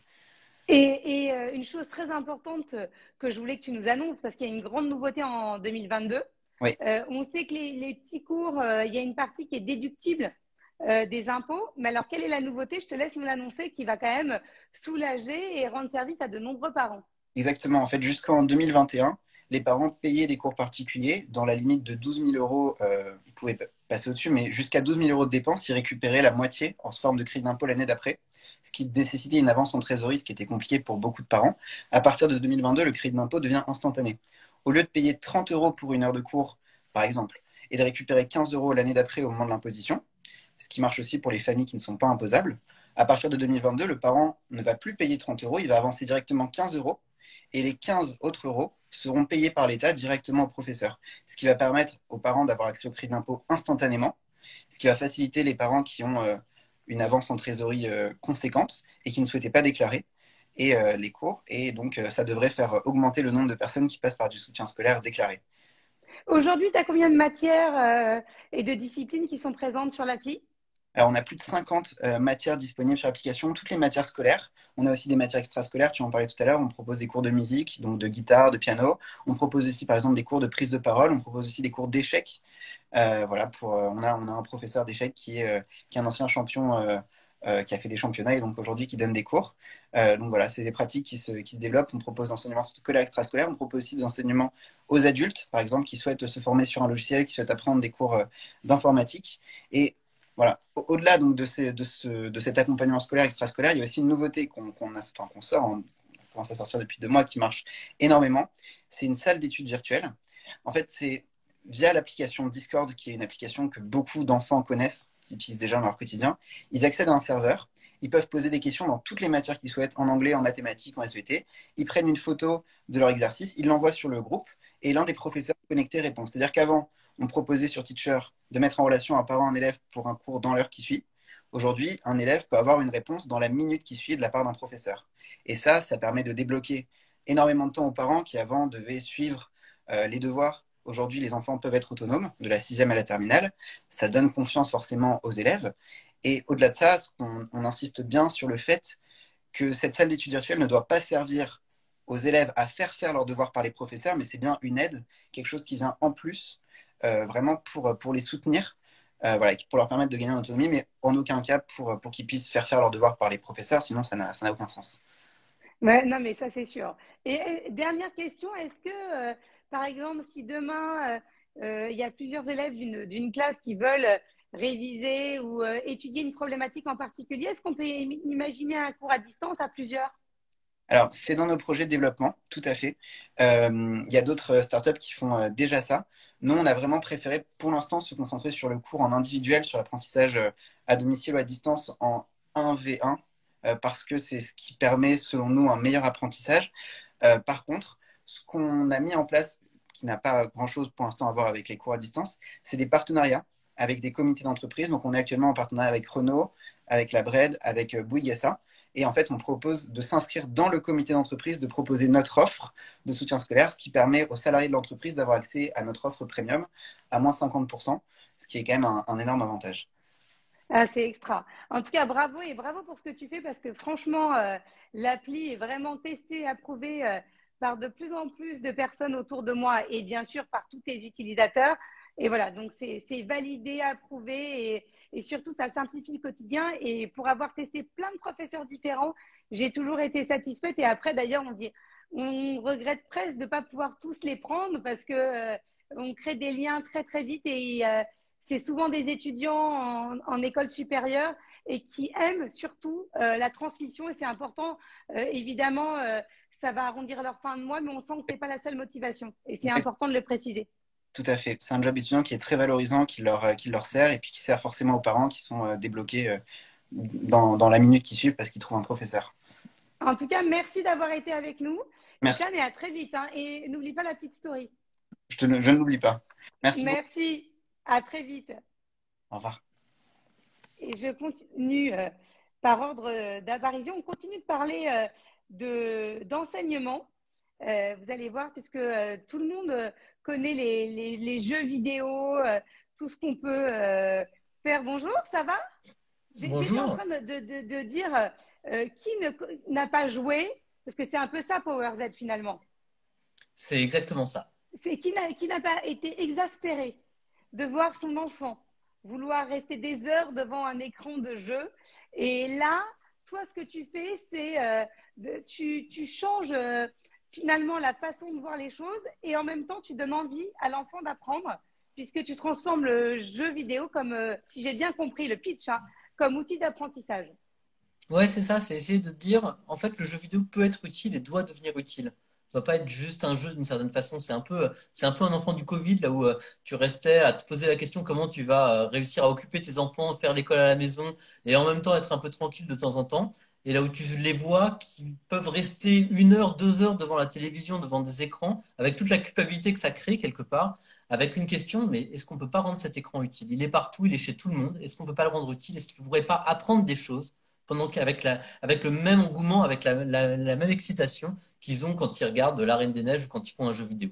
Et, et euh, une chose très importante que je voulais que tu nous annonces, parce qu'il y a une grande nouveauté en deux mille vingt-deux, Oui. euh, on sait que les, les petits cours, euh, il y a une partie qui est déductible euh, des impôts, mais alors quelle est la nouveauté? Je te laisse nous l'annoncer, qui va quand même soulager et rendre service à de nombreux parents. Exactement, en fait, jusqu'en deux mille vingt et un, les parents payaient des cours particuliers dans la limite de douze mille euros, euh, ils pouvaient passer au-dessus, mais jusqu'à douze mille euros de dépenses, ils récupéraient la moitié en forme de crédit d'impôt l'année d'après, ce qui nécessitait une avance en trésorerie, ce qui était compliqué pour beaucoup de parents. À partir de deux mille vingt-deux, le crédit d'impôt devient instantané. Au lieu de payer trente euros pour une heure de cours, par exemple, et de récupérer quinze euros l'année d'après au moment de l'imposition, ce qui marche aussi pour les familles qui ne sont pas imposables, à partir de deux mille vingt-deux, le parent ne va plus payer trente euros, il va avancer directement quinze euros, et les quinze autres euros seront payés par l'État directement au professeur, ce qui va permettre aux parents d'avoir accès au crédit d'impôt instantanément, ce qui va faciliter les parents qui ont euh, une avance en trésorerie euh, conséquente et qui ne souhaitaient pas déclarer et, euh, les cours, et donc euh, ça devrait faire augmenter le nombre de personnes qui passent par du soutien scolaire déclaré. Aujourd'hui, tu as combien de matières euh, et de disciplines qui sont présentes sur l'appli? Alors, on a plus de cinquante euh, matières disponibles sur l'application, toutes les matières scolaires. On a aussi des matières extrascolaires, tu en parlais tout à l'heure. On propose des cours de musique, donc de guitare, de piano. On propose aussi, par exemple, des cours de prise de parole. On propose aussi des cours d'échecs. Euh, voilà, pour, euh, on, a, on a un professeur d'échecs qui est, euh, qui est un ancien champion, euh, euh, qui a fait des championnats et donc aujourd'hui qui donne des cours. Euh, donc voilà, c'est des pratiques qui se, qui se développent. On propose l'enseignement scolaire extrascolaire. On propose aussi des enseignements aux adultes, par exemple, qui souhaitent se former sur un logiciel, qui souhaitent apprendre des cours euh, d'informatique. Et voilà. Au-delà donc de, ces, de, ce, de cet accompagnement scolaire extrascolaire, il y a aussi une nouveauté qu'on qu'on a, enfin, qu'on sort, on commence à sortir depuis deux mois, qui marche énormément. C'est une salle d'études virtuelle. En fait, c'est via l'application Discord, qui est une application que beaucoup d'enfants connaissent, qui utilisent déjà dans leur quotidien. Ils accèdent à un serveur. Ils peuvent poser des questions dans toutes les matières qu'ils souhaitent, en anglais, en mathématiques, en S V T. Ils prennent une photo de leur exercice, ils l'envoient sur le groupe et l'un des professeurs connectés répond. C'est-à-dire qu'avant, on proposait sur Teacher de mettre en relation un parent, un élève pour un cours dans l'heure qui suit. Aujourd'hui, un élève peut avoir une réponse dans la minute qui suit de la part d'un professeur. Et ça, ça permet de débloquer énormément de temps aux parents qui avant devaient suivre euh, les devoirs. Aujourd'hui, les enfants peuvent être autonomes, de la sixième à la terminale. Ça donne confiance forcément aux élèves. Et au-delà de ça, on, on insiste bien sur le fait que cette salle d'études virtuelle ne doit pas servir aux élèves à faire faire leurs devoirs par les professeurs, mais c'est bien une aide, quelque chose qui vient en plus, euh, vraiment pour, pour les soutenir, euh, voilà, pour leur permettre de gagner en autonomie, mais en aucun cas pour, pour qu'ils puissent faire faire leurs devoirs par les professeurs, sinon ça n'a, ça n'a aucun sens. Ouais, non, mais ça, c'est sûr. Et, et dernière question, est-ce que, euh, par exemple, si demain, il euh, euh, y a plusieurs élèves d'une, d'une classe qui veulent réviser ou euh, étudier une problématique en particulier, est-ce qu'on peut imaginer un cours à distance à plusieurs? Alors, c'est dans nos projets de développement, tout à fait. Euh, Il y a d'autres startups qui font euh, déjà ça. Nous, on a vraiment préféré, pour l'instant, se concentrer sur le cours en individuel, sur l'apprentissage euh, à domicile ou à distance en un v un, euh, parce que c'est ce qui permet, selon nous, un meilleur apprentissage. Euh, par contre, ce qu'on a mis en place, qui n'a pas grand-chose pour l'instant à voir avec les cours à distance, c'est des partenariats avec des comités d'entreprise. Donc, on est actuellement en partenariat avec Renault, avec la Bred, avec euh, Bouygues. Et en fait, on propose de s'inscrire dans le comité d'entreprise, de proposer notre offre de soutien scolaire, ce qui permet aux salariés de l'entreprise d'avoir accès à notre offre premium à moins cinquante pour cent, ce qui est quand même un, un énorme avantage. Ah, c'est extra. En tout cas, bravo et bravo pour ce que tu fais parce que franchement, euh, l'appli est vraiment testée et approuvée euh, par de plus en plus de personnes autour de moi et bien sûr par tous tes utilisateurs. Et voilà, donc c'est c'est validé, approuvé et, et surtout ça simplifie le quotidien. Et pour avoir testé plein de professeurs différents, j'ai toujours été satisfaite. Et après, d'ailleurs, on dit, on regrette presque de ne pas pouvoir tous les prendre parce que euh, on crée des liens très très vite et euh, c'est souvent des étudiants en, en école supérieure et qui aiment surtout euh, la transmission et c'est important. Euh, évidemment, euh, ça va arrondir leur fin de mois, mais on sent que ce n'est pas la seule motivation et c'est important de le préciser. Tout à fait. C'est un job étudiant qui est très valorisant, qui leur, qui leur sert et puis qui sert forcément aux parents qui sont débloqués dans, dans la minute qui suit parce qu'ils trouvent un professeur. En tout cas, merci d'avoir été avec nous. Merci. Ethan, et à très vite. Hein. Et n'oublie pas la petite story. Je, te, je ne l'oublie pas. Merci. Merci. Beaucoup. À très vite. Au revoir. Et je continue euh, par ordre d'apparition. On continue de parler euh, de, d'enseignement. Euh, vous allez voir, puisque euh, tout le monde euh, connaît les, les, les jeux vidéo, euh, tout ce qu'on peut euh, faire. Bonjour, ça va? J'étais en train de, de, de, de dire euh, qui ne, n'a pas joué, parce que c'est un peu ça, PowerZ, finalement. C'est exactement ça. C'est qui n'a, qui n'a pas été exaspéré de voir son enfant vouloir rester des heures devant un écran de jeu. Et là, toi, ce que tu fais, c'est euh, de, tu, tu changes euh, finalement la façon de voir les choses et en même temps, tu donnes envie à l'enfant d'apprendre puisque tu transformes le jeu vidéo comme, euh, si j'ai bien compris le pitch, hein, comme outil d'apprentissage. Ouais, c'est ça, c'est essayer de dire, en fait, le jeu vidéo peut être utile et doit devenir utile. Ça doit pas être juste un jeu d'une certaine façon. C'est un peu, c'est un peu un enfant du Covid, là où euh, tu restais à te poser la question comment tu vas euh, réussir à occuper tes enfants, faire l'école à la maison et en même temps être un peu tranquille de temps en temps. Et là où tu les vois qui peuvent rester une heure, deux heures devant la télévision, devant des écrans, avec toute la culpabilité que ça crée quelque part, avec une question, mais est-ce qu'on peut pas rendre cet écran utile? Il est partout, il est chez tout le monde. Est-ce qu'on peut pas le rendre utile? Est-ce qu'il ne pourrait pas apprendre des choses pendant qu'avec la, avec le même engouement, avec la, la, la même excitation qu'ils ont quand ils regardent La Reine des Neiges ou quand ils font un jeu vidéo.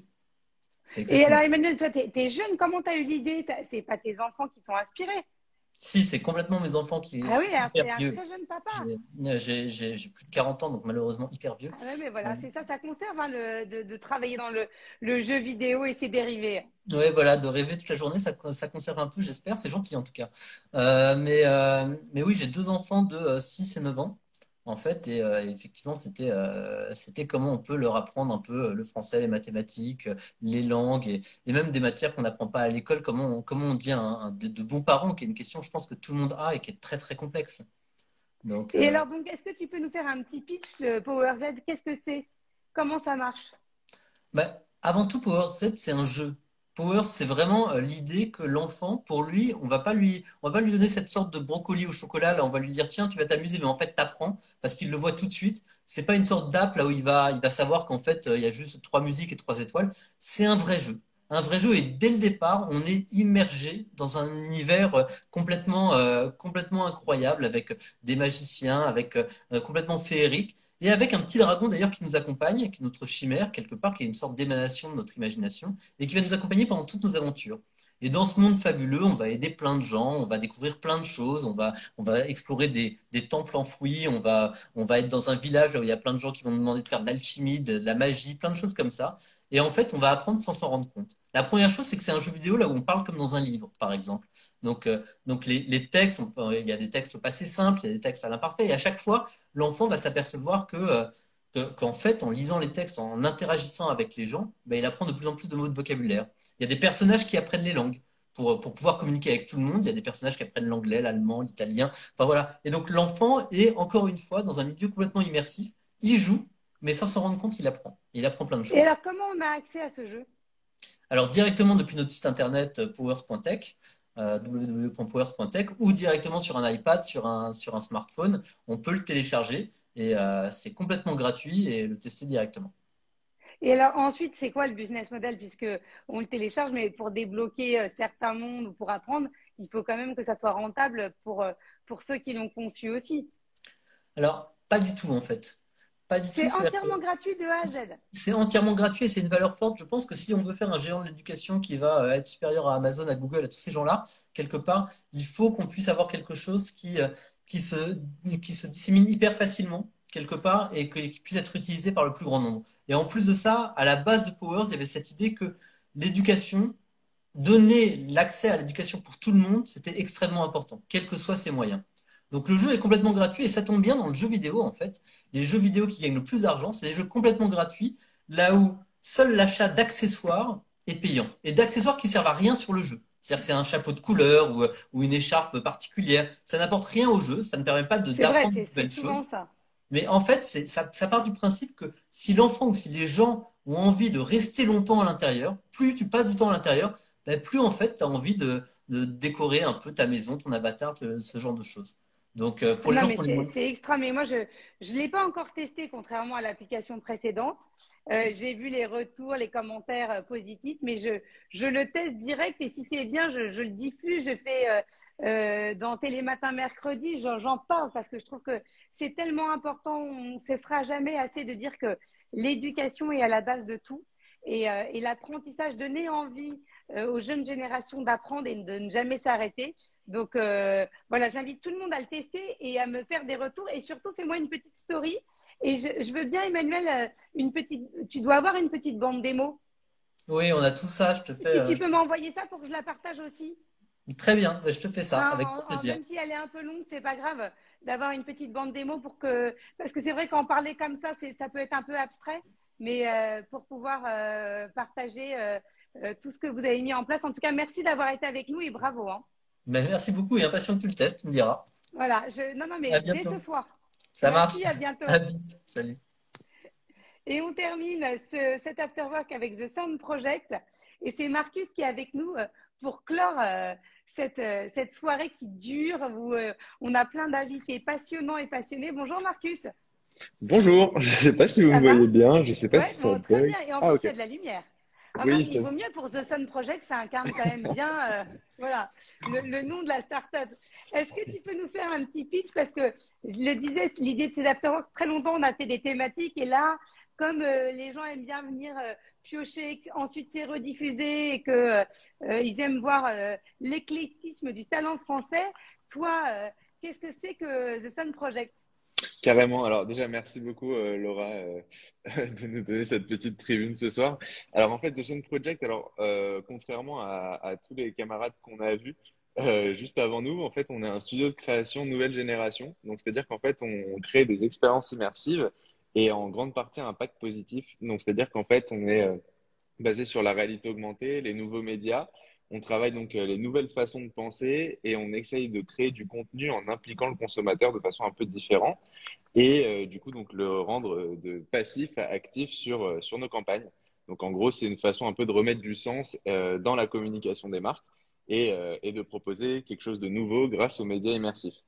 Et alors, Emmanuel, toi, tu es jeune, comment tu as eu l'idée? C'est pas tes enfants qui t'ont inspiré? Si, c'est complètement mes enfants qui Ah oui, alors hyper t'es un très jeune papa. J'ai plus de quarante ans, donc malheureusement hyper vieux. Ah ouais, mais voilà, c'est ça, ça conserve hein, le, de, de travailler dans le, le jeu vidéo et ses dérivés. Oui, voilà, de rêver toute la journée, ça, ça conserve un peu, j'espère. C'est gentil en tout cas. Euh, mais, euh, mais oui, j'ai deux enfants de euh, six et neuf ans. En fait, et euh, effectivement, c'était euh, c'était comment on peut leur apprendre un peu le français, les mathématiques, les langues et, et même des matières qu'on n'apprend pas à l'école, comment on, comment on devient un, un, de, de bons parents, qui est une question, je pense, que tout le monde a et qui est très, très complexe. Donc, et euh... alors, donc, est-ce que tu peux nous faire un petit pitch de PowerZ? Qu'est-ce que c'est? Comment ça marche? Bah, avant tout, PowerZ, c'est un jeu. Power, c'est vraiment euh, l'idée que l'enfant, pour lui, on va pas lui, on va pas lui donner cette sorte de brocoli au chocolat. Là, on va lui dire tiens, tu vas t'amuser, mais en fait, t'apprends parce qu'il le voit tout de suite. C'est pas une sorte d'app là où il va, il va savoir qu'en fait, euh, il y a juste trois musiques et trois étoiles. C'est un vrai jeu, un vrai jeu. Et dès le départ, on est immergé dans un univers euh, complètement, euh, complètement incroyable avec des magiciens, avec euh, complètement féerique. Et avec un petit dragon d'ailleurs qui nous accompagne, qui est notre chimère quelque part, qui est une sorte d'émanation de notre imagination, et qui va nous accompagner pendant toutes nos aventures. Et dans ce monde fabuleux, on va aider plein de gens, on va découvrir plein de choses, on va, on va explorer des, des temples enfouis, on va, on va être dans un village où il y a plein de gens qui vont nous demander de faire de l'alchimie, de, de la magie, plein de choses comme ça. Et en fait, on va apprendre sans s'en rendre compte. La première chose, c'est que c'est un jeu vidéo là où on parle comme dans un livre, par exemple. Donc, euh, donc les, les textes, on, il y a des textes au passé simple, il y a des textes à l'imparfait, et à chaque fois, l'enfant va s'apercevoir que, euh, que, qu'en fait, en lisant les textes, en interagissant avec les gens, ben, il apprend de plus en plus de mots de vocabulaire. Il y a des personnages qui apprennent les langues pour, pour pouvoir communiquer avec tout le monde. Il y a des personnages qui apprennent l'anglais, l'allemand, l'italien. Enfin voilà. Et donc l'enfant est encore une fois dans un milieu complètement immersif. Il joue, mais sans s'en rendre compte, il apprend. Il apprend plein de choses. Et alors, comment on a accès à ce jeu? Alors, directement depuis notre site internet powers point tech. Euh, w w w point powers point tech ou directement sur un iPad, sur un, sur un smartphone. On peut le télécharger et euh, c'est complètement gratuit et le tester directement. Et alors ensuite, c'est quoi le business model? Puisque on le télécharge, mais pour débloquer certains mondes ou pour apprendre, il faut quand même que ça soit rentable pour, euh, pour ceux qui l'ont conçu aussi. Alors, pas du tout en fait. Pas du tout. C'est C'est-à-dire entièrement que gratuit de A à Z. c'est entièrement gratuit et c'est une valeur forte. Je pense que si on veut faire un géant de l'éducation qui va euh, être supérieur à Amazon, à Google, à tous ces gens-là, quelque part, il faut qu'on puisse avoir quelque chose qui, euh, qui se, qui se dissémine hyper facilement, quelque part, et que- qui puisse être utilisé par le plus grand nombre. Et en plus de ça, à la base de Powers, il y avait cette idée que l'éducation, donner l'accès à l'éducation pour tout le monde, c'était extrêmement important, quels que soient ses moyens. Donc le jeu est complètement gratuit et ça tombe bien dans le jeu vidéo en fait. Les jeux vidéo qui gagnent le plus d'argent, c'est des jeux complètement gratuits, là où seul l'achat d'accessoires est payant. Et d'accessoires qui servent à rien sur le jeu. C'est-à-dire que c'est un chapeau de couleur ou, ou une écharpe particulière. Ça n'apporte rien au jeu, ça ne permet pas de- C'est vrai, d'apprendre de c'est c'est nouvelles souvent choses. ça. Mais en fait, c'est- ça, ça part du principe que si l'enfant ou si les gens ont envie de rester longtemps à l'intérieur, plus tu passes du temps à l'intérieur, ben, plus en fait tu as envie de, de décorer un peu ta maison, ton avatar, te- ce genre de choses. Donc euh, pour les Non, gens mais qui ont les c'est moyens. c'est extra. Mais moi, je ne l'ai pas encore testé, contrairement à l'application précédente. Euh, j'ai vu les retours, les commentaires euh, positifs, mais je, je le teste direct et si c'est bien, je, je le diffuse. Je fais euh, euh, dans Télématin mercredi, j'en j'en parle parce que je trouve que c'est tellement important. On ne cessera jamais assez de dire que l'éducation est à la base de tout. Et, euh, et l'apprentissage, donner envie euh, aux jeunes générations d'apprendre et de ne jamais s'arrêter. Donc euh, voilà, j'invite tout le monde à le tester et à me faire des retours. Et surtout, fais-moi une petite story. Et je, je veux bien, Emmanuel, euh, une petite. Tu dois avoir une petite bande démo. Oui, on a tout ça, je te fais Si euh, tu peux m'envoyer ça pour que je la partage aussi. très bien, ben, je te fais ça avec Hein, grand en- en- plaisir. même si elle est un peu longue, c'est pas grave d'avoir une petite bande démo pour que. Parce que c'est vrai qu'en parler comme ça, c'est, ça peut être un peu abstrait. Mais euh, pour pouvoir euh, partager euh, euh, tout ce que vous avez mis en place. En tout cas, merci d'avoir été avec nous et bravo. Hein. Ben, merci beaucoup et impatient que tu le testes, tu me diras. Voilà, je... non, non, À mais dès ce bientôt. soir. Ça marche. Merci, à bientôt. À vite. Salut. Et on termine ce, cet afterwork avec The Sound Project. Et c'est Marcus qui est avec nous euh, pour clore euh, cette, euh, cette soirée qui dure, où euh, on a plein d'invités passionnants et passionnés. Bonjour Marcus, Bonjour, je ne sais pas si vous ça me va? voyez bien, je ne sais pas Ouais, si ça bon, très bug. bien. Et en Ah plus, il y ok, a de la lumière. Remarque, oui, il ça, vaut mieux pour The Sun Project, ça incarne quand même bien euh, voilà, le, le nom de la start-up. Est-ce que tu peux nous faire un petit pitch? Parce que je le disais, l'idée de ces afterworks, très longtemps, on a fait des thématiques. Et là, comme euh, les gens aiment bien venir euh, piocher, ensuite c'est rediffusé et qu'ils euh, euh, ils aiment voir euh, l'éclectisme du talent français, toi, euh, qu'est-ce que c'est que The Sun Project? carrément. Alors déjà, merci beaucoup euh, Laura euh, de nous donner cette petite tribune ce soir. Alors en fait, The Sun Project, alors euh, contrairement à, à tous les camarades qu'on a vus euh, juste avant nous, en fait, on est un studio de création nouvelle génération. Donc c'est-à-dire qu'en fait, on, on crée des expériences immersives et en grande partie à impact positif. Donc c'est-à-dire qu'en fait, on est euh, basé sur la réalité augmentée, les nouveaux médias. On travaille donc euh, les nouvelles façons de penser et on essaye de créer du contenu en impliquant le consommateur de façon un peu différente et euh, du coup donc le rendre euh, de passif à actif sur, euh, sur nos campagnes. Donc en gros, c'est une façon un peu de remettre du sens euh, dans la communication des marques et, euh, et de proposer quelque chose de nouveau grâce aux médias immersifs.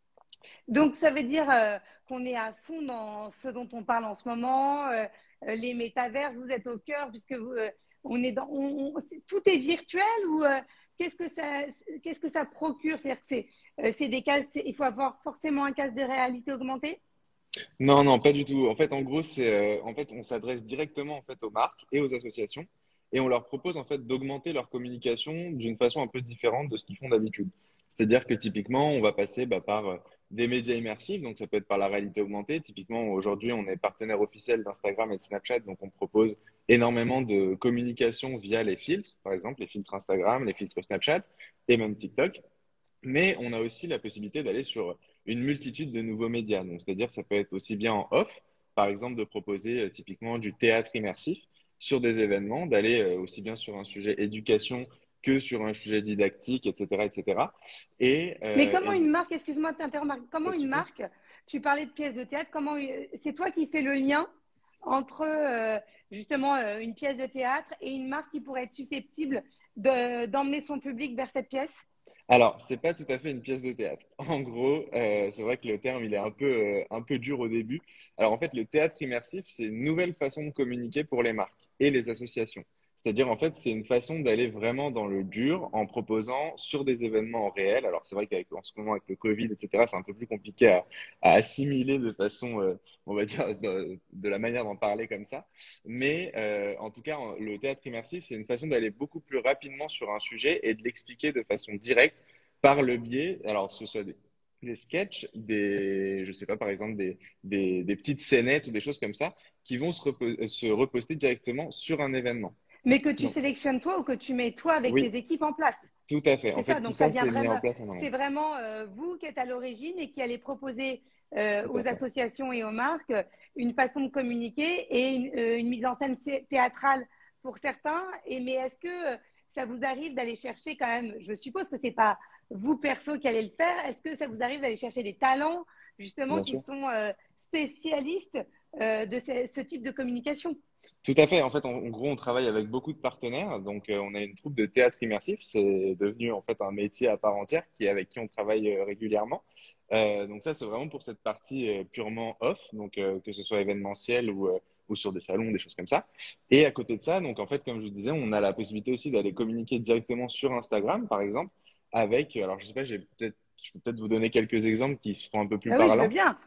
Donc, ça veut dire euh, qu'on est à fond dans ce dont on parle en ce moment, euh, euh, les métaverses, vous êtes au cœur puisque vous, euh, on est dans, on, on- c'est- tout est virtuel ou euh, qu'est-ce que ça, qu'est-ce que ça procure? C'est-à-dire que c'est, euh, c'est des cases, c'est- il faut avoir forcément un casque de réalité augmentée? Non, non, pas du tout. En fait, en gros, c'est, euh, en fait, on s'adresse directement en fait aux marques et aux associations et on leur propose en fait d'augmenter leur communication d'une façon un peu différente de ce qu'ils font d'habitude. C'est-à-dire que typiquement, on va passer bah, par euh, des médias immersifs, donc ça peut être par la réalité augmentée. Typiquement, aujourd'hui, on est partenaire officiel d'Instagram et de Snapchat, donc on propose énormément de communication via les filtres, par exemple les filtres Instagram, les filtres Snapchat et même TikTok. Mais on a aussi la possibilité d'aller sur une multitude de nouveaux médias. Donc, c'est-à-dire, ça peut être aussi bien en off, par exemple, de proposer euh, typiquement du théâtre immersif sur des événements, d'aller euh, aussi bien sur un sujet éducation que sur un sujet didactique, et cetera, et cetera. Et, Mais euh, comment et une du- marque, excuse-moi de t'interrompre, comment pas de une souci. marque, tu parlais de pièces de théâtre, comment euh, c'est toi qui fais le lien entre euh, justement euh, une pièce de théâtre et une marque qui pourrait être susceptible de, d'emmener son public vers cette pièce? Alors, c'est pas tout à fait une pièce de théâtre. En gros, euh, c'est vrai que le terme, il est un peu, euh, un peu dur au début. Alors, en fait, le théâtre immersif, c'est une nouvelle façon de communiquer pour les marques et les associations. C'est-à-dire, en fait, c'est une façon d'aller vraiment dans le dur en proposant sur des événements réels. Alors, c'est vrai qu'en ce moment, avec le Covid, et cetera, c'est un peu plus compliqué à, à assimiler de façon, euh, on va dire, de, de la manière d'en parler comme ça. Mais euh, en tout cas, le théâtre immersif, c'est une façon d'aller beaucoup plus rapidement sur un sujet et de l'expliquer de façon directe par le biais, alors, que ce soit des, des sketchs, des, je sais pas, par exemple, des, des, des petites scénettes ou des choses comme ça qui vont se, repo- se reposter directement sur un événement. Mais que tu Donc, sélectionnes toi ou que tu mets toi avec oui, tes équipes en place. tout à fait. C'est En ça, fait, tout donc ça ça, vient c'est mis en vraiment, place en c'est amont. vraiment euh, vous qui êtes à l'origine et qui allez proposer euh, Tout à aux fait. associations et aux marques euh, une façon de communiquer et une, euh, une mise en scène thé- théâtrale pour certains. Et mais est-ce que euh, ça vous arrive d'aller chercher quand même, je suppose que c'est pas vous perso qui allez le faire, est-ce que ça vous arrive d'aller chercher des talents justement Bien qui sûr. sont euh, spécialistes euh, de ce, ce type de communication? Tout à fait. En fait, en, en gros, on travaille avec beaucoup de partenaires. Donc, euh, on a une troupe de théâtre immersif. C'est devenu en fait un métier à part entière qui, avec qui on travaille euh, régulièrement. Euh, donc ça, c'est vraiment pour cette partie euh, purement off, donc euh, que ce soit événementiel ou, euh, ou sur des salons, des choses comme ça. Et à côté de ça, donc en fait, comme je vous disais, on a la possibilité aussi d'aller communiquer directement sur Instagram, par exemple, avec. Alors, je sais pas, j'ai peut-être, je peux peut-être vous donner quelques exemples qui seront un peu plus Ah oui, je veux parlants. bien.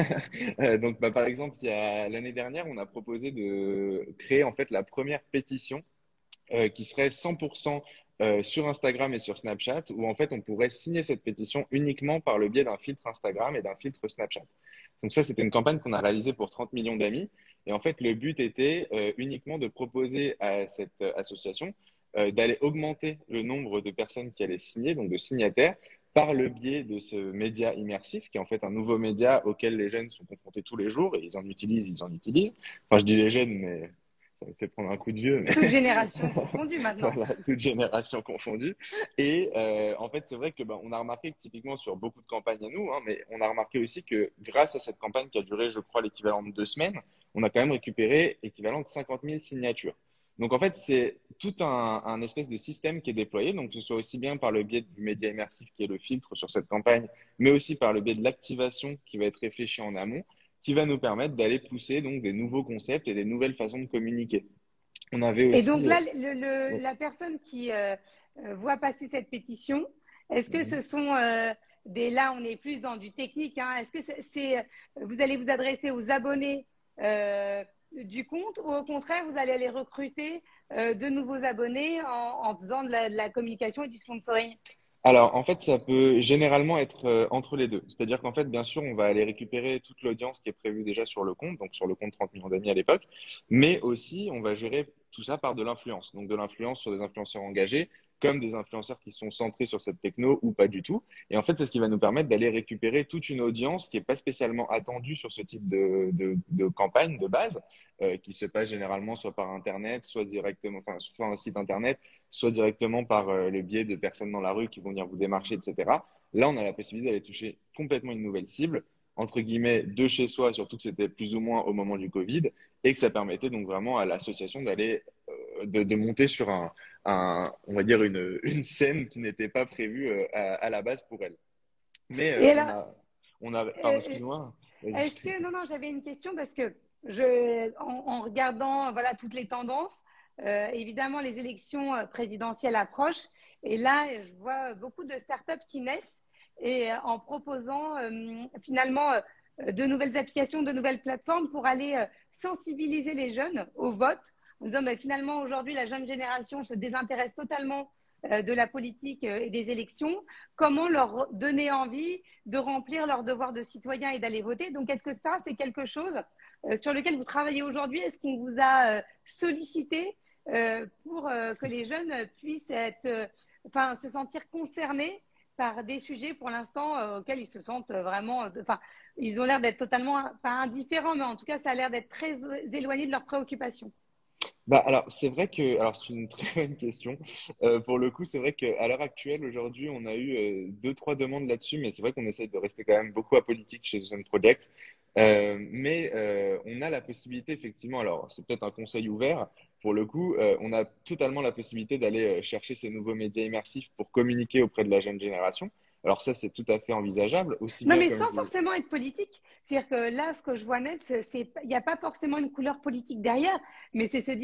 Euh, donc, bah, par exemple, il y a l'année dernière, on a proposé de créer en fait la première pétition euh, qui serait cent pour cent euh, sur Instagram et sur Snapchat, où en fait on pourrait signer cette pétition uniquement par le biais d'un filtre Instagram et d'un filtre Snapchat. Donc ça, c'était une campagne qu'on a réalisée pour trente millions d'amis. Et en fait, le but était euh, uniquement de proposer à cette euh, association euh, d'aller augmenter le nombre de personnes qui allaient signer, donc de signataires, par le biais de ce média immersif, qui est en fait un nouveau média auquel les jeunes sont confrontés tous les jours, et ils en utilisent, ils en utilisent. Enfin, je dis les jeunes, mais ça me fait prendre un coup de vieux, mais Toute génération confondue maintenant. voilà, toute génération confondue. Et euh, en fait, c'est vrai que ben, on a remarqué que typiquement sur beaucoup de campagnes à nous, hein, mais on a remarqué aussi que grâce à cette campagne qui a duré, je crois, l'équivalent de deux semaines, on a quand même récupéré équivalent de cinquante mille signatures. Donc en fait, c'est tout un, un espèce de système qui est déployé, donc que ce soit aussi bien par le biais du média immersif qui est le filtre sur cette campagne, mais aussi par le biais de l'activation qui va être réfléchie en amont, qui va nous permettre d'aller pousser donc des nouveaux concepts et des nouvelles façons de communiquer. On avait Et donc aussi. là, Euh, le, le- oui. la personne qui euh, euh, voit passer cette pétition, est-ce que Mhm. ce sont euh, des… Là, on est plus dans du technique, hein. Est-ce que c'est, c'est- vous allez vous adresser aux abonnés euh, du compte ou au contraire, vous allez aller recruter euh, de nouveaux abonnés en, en faisant de la, de la communication et du sponsoring? Alors, en fait, ça peut généralement être euh, entre les deux. C'est-à-dire qu'en fait, bien sûr, on va aller récupérer toute l'audience qui est prévue déjà sur le compte, donc sur le compte trente millions d'amis à l'époque, mais aussi, on va gérer tout ça par de l'influence. Donc, de l'influence sur des influenceurs engagés, comme des influenceurs qui sont centrés sur cette techno ou pas du tout. Et en fait, c'est ce qui va nous permettre d'aller récupérer toute une audience qui n'est pas spécialement attendue sur ce type de, de, de campagne de base, euh, qui se passe généralement soit par Internet, soit directement, enfin, soit un site Internet, soit directement par euh, le biais de personnes dans la rue qui vont venir vous démarcher, et cetera. Là, on a la possibilité d'aller toucher complètement une nouvelle cible, entre guillemets, de chez soi, surtout que c'était plus ou moins au moment du Covid, et que ça permettait donc vraiment à l'association d'aller, euh, de, de monter sur un, un, on va dire une, une scène qui n'était pas prévue euh, à, à la base pour elle. Mais Et euh, on alors, a, on a, pardon, euh, excuse-moi. est-ce Vas-y. que… Non, non, j'avais une question parce que je, en, en regardant voilà, toutes les tendances, euh, évidemment, les élections euh, présidentielles approchent. Et là, je vois beaucoup de startups qui naissent et euh, en proposant euh, finalement euh, de nouvelles applications, de nouvelles plateformes pour aller euh, sensibiliser les jeunes au vote. En disant, ben, finalement, aujourd'hui, la jeune génération se désintéresse totalement euh, de la politique euh, et des élections. Comment leur donner envie de remplir leur devoir de citoyen et d'aller voter? Donc, est-ce que ça, c'est quelque chose euh, sur lequel vous travaillez aujourd'hui? Est-ce qu'on vous a euh, sollicité euh, pour euh, que les jeunes puissent être, euh, enfin, se sentir concernés par des sujets pour l'instant euh, auxquels ils se sentent vraiment, euh, enfin, ils ont l'air d'être totalement, pas indifférents, mais en tout cas, ça a l'air d'être très éloigné de leurs préoccupations. Bah, alors, c'est vrai que, alors c'est une très bonne question. Euh, pour le coup, c'est vrai qu'à l'heure actuelle, aujourd'hui, on a eu euh, deux, trois demandes là-dessus, mais c'est vrai qu'on essaie de rester quand même beaucoup apolitique chez Ocean Project. Euh, mais euh, on a la possibilité, effectivement, alors c'est peut-être un conseil ouvert, pour le coup, euh, on a totalement la possibilité d'aller euh, chercher ces nouveaux médias immersifs pour communiquer auprès de la jeune génération. Alors ça, c'est tout à fait envisageable, aussi Non, bien mais comme sans je vous. forcément être politique. C'est-à-dire que là, ce que je vois net, c'est, il n'y a pas forcément une couleur politique derrière, mais c'est se dire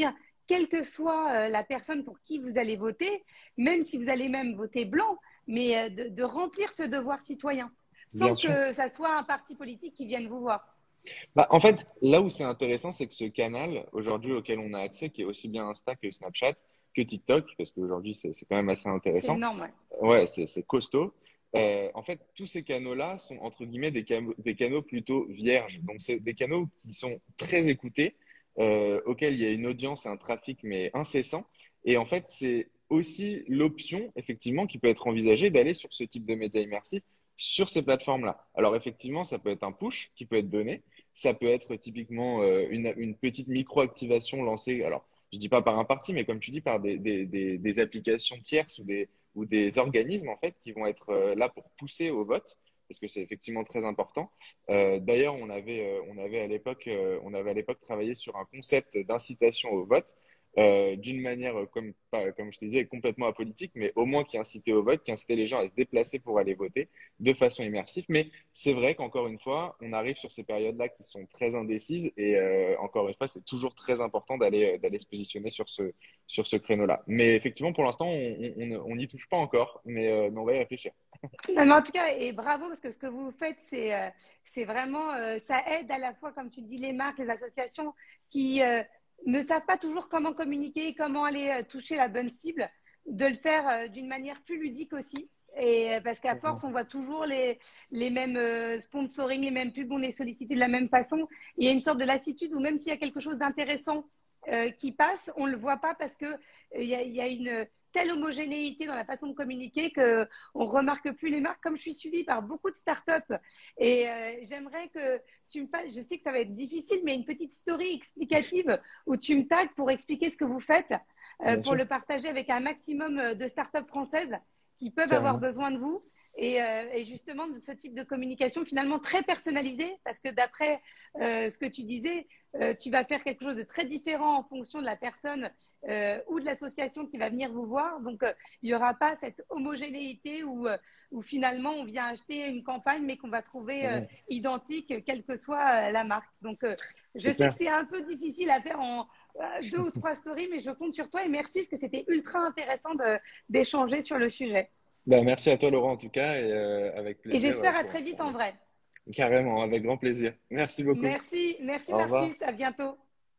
quelle que soit euh, la personne pour qui vous allez voter, même si vous allez même voter blanc, mais euh, de, de remplir ce devoir citoyen, sans Bien sûr. que ça soit un parti politique qui vienne vous voir. Bah, en fait, là où c'est intéressant, c'est que ce canal, aujourd'hui, auquel on a accès, qui est aussi bien Insta que Snapchat, que TikTok, parce qu'aujourd'hui, c'est c'est quand même assez C'est intéressant. énorme, ouais. Ouais, c'est c'est costaud. Euh, en fait, tous ces canaux-là sont, entre guillemets, des, cam- des canaux plutôt vierges. Donc, c'est des canaux qui sont très écoutés, euh, auxquels il y a une audience et un trafic, mais incessant. Et en fait, c'est aussi l'option, effectivement, qui peut être envisagée d'aller sur ce type de médias immersifs sur ces plateformes-là. Alors, effectivement, ça peut être un push qui peut être donné. Ça peut être typiquement euh, une, une petite micro-activation lancée. Alors, je dis pas par un parti, mais comme tu dis, par des, des, des, des applications tierces ou des, ou des organismes en fait qui vont être euh, là pour pousser au vote parce que c'est effectivement très important. Euh, d'ailleurs, on avait, euh, on avait à l'époque, euh, on avait à l'époque travaillé sur un concept d'incitation au vote euh, d'une manière, euh, comme, pas, comme je te disais, complètement apolitique, mais au moins qui incitait au vote, qui incitait les gens à se déplacer pour aller voter de façon immersive. Mais c'est vrai qu'encore une fois, on arrive sur ces périodes-là qui sont très indécises et euh, encore une fois, c'est toujours très important d'aller, d'aller se positionner sur ce, sur ce créneau-là. Mais effectivement, pour l'instant, on n'y touche pas encore, mais, euh, mais on va y réfléchir. Non, mais en tout cas, et bravo, parce que ce que vous faites, c'est euh, c'est vraiment, euh, ça aide à la fois, comme tu dis, les marques, les associations qui euh, ne savent pas toujours comment communiquer, comment aller euh, toucher la bonne cible, de le faire euh, d'une manière plus ludique aussi. Et euh, parce qu'à force, on voit toujours les, les mêmes euh, sponsoring, les mêmes pubs, on est sollicité de la même façon. Il y a une sorte de lassitude où même s'il y a quelque chose d'intéressant euh, qui passe, on ne le voit pas parce que euh, il y a, il y a une telle homogénéité dans la façon de communiquer que on remarque plus les marques. Comme je suis suivie par beaucoup de startups et euh, j'aimerais que tu me fasses, je sais que ça va être difficile, mais une petite story explicative où tu me tagues pour expliquer ce que vous faites, euh, Bien pour sûr, le partager avec un maximum de startups françaises qui peuvent avoir carrément. besoin de vous. Et, euh, et justement de ce type de communication finalement très personnalisée, parce que d'après euh, ce que tu disais, euh, tu vas faire quelque chose de très différent en fonction de la personne euh, ou de l'association qui va venir vous voir. Donc, euh, il n'y aura pas cette homogénéité où, euh, où finalement on vient acheter une campagne mais qu'on va trouver euh, Ouais, identique quelle que soit euh, la marque. Donc, euh, je c'est sais que clair. c'est un peu difficile à faire en euh, deux ou trois stories, mais je compte sur toi et merci parce que c'était ultra intéressant de, d'échanger sur le sujet. Ben, merci à toi, Laurent, en tout cas, et euh, avec Et plaisir euh, j'espère à pour, très vite pour... en vrai. Carrément, avec grand plaisir. Merci beaucoup. Merci, merci Au revoir. Marcus, à bientôt.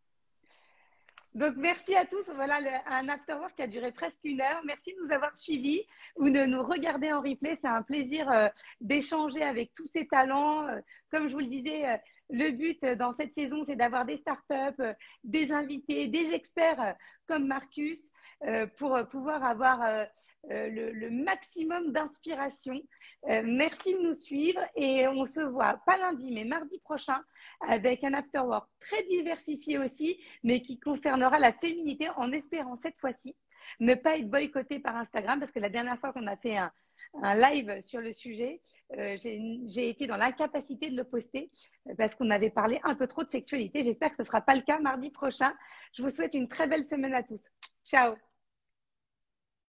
Donc, merci à tous. Voilà le, un afterwork qui a duré presque une heure. Merci de nous avoir suivis ou de nous regarder en replay. C'est un plaisir euh, d'échanger avec tous ces talents. Euh, comme je vous le disais, euh, le but euh, dans cette saison, c'est d'avoir des startups, euh, des invités, des experts euh, comme Marcus euh, pour euh, pouvoir avoir euh, euh, le, le maximum d'inspiration. Euh, merci de nous suivre et on se voit pas lundi, mais mardi prochain avec un afterwork très diversifié aussi, mais qui concernera la féminité en espérant cette fois-ci ne pas être boycotté par Instagram parce que la dernière fois qu'on a fait un, un live sur le sujet, euh, j'ai été dans l'incapacité de le poster parce qu'on avait parlé un peu trop de sexualité. J'espère que ce ne sera pas le cas mardi prochain. Je vous souhaite une très belle semaine à tous. Ciao!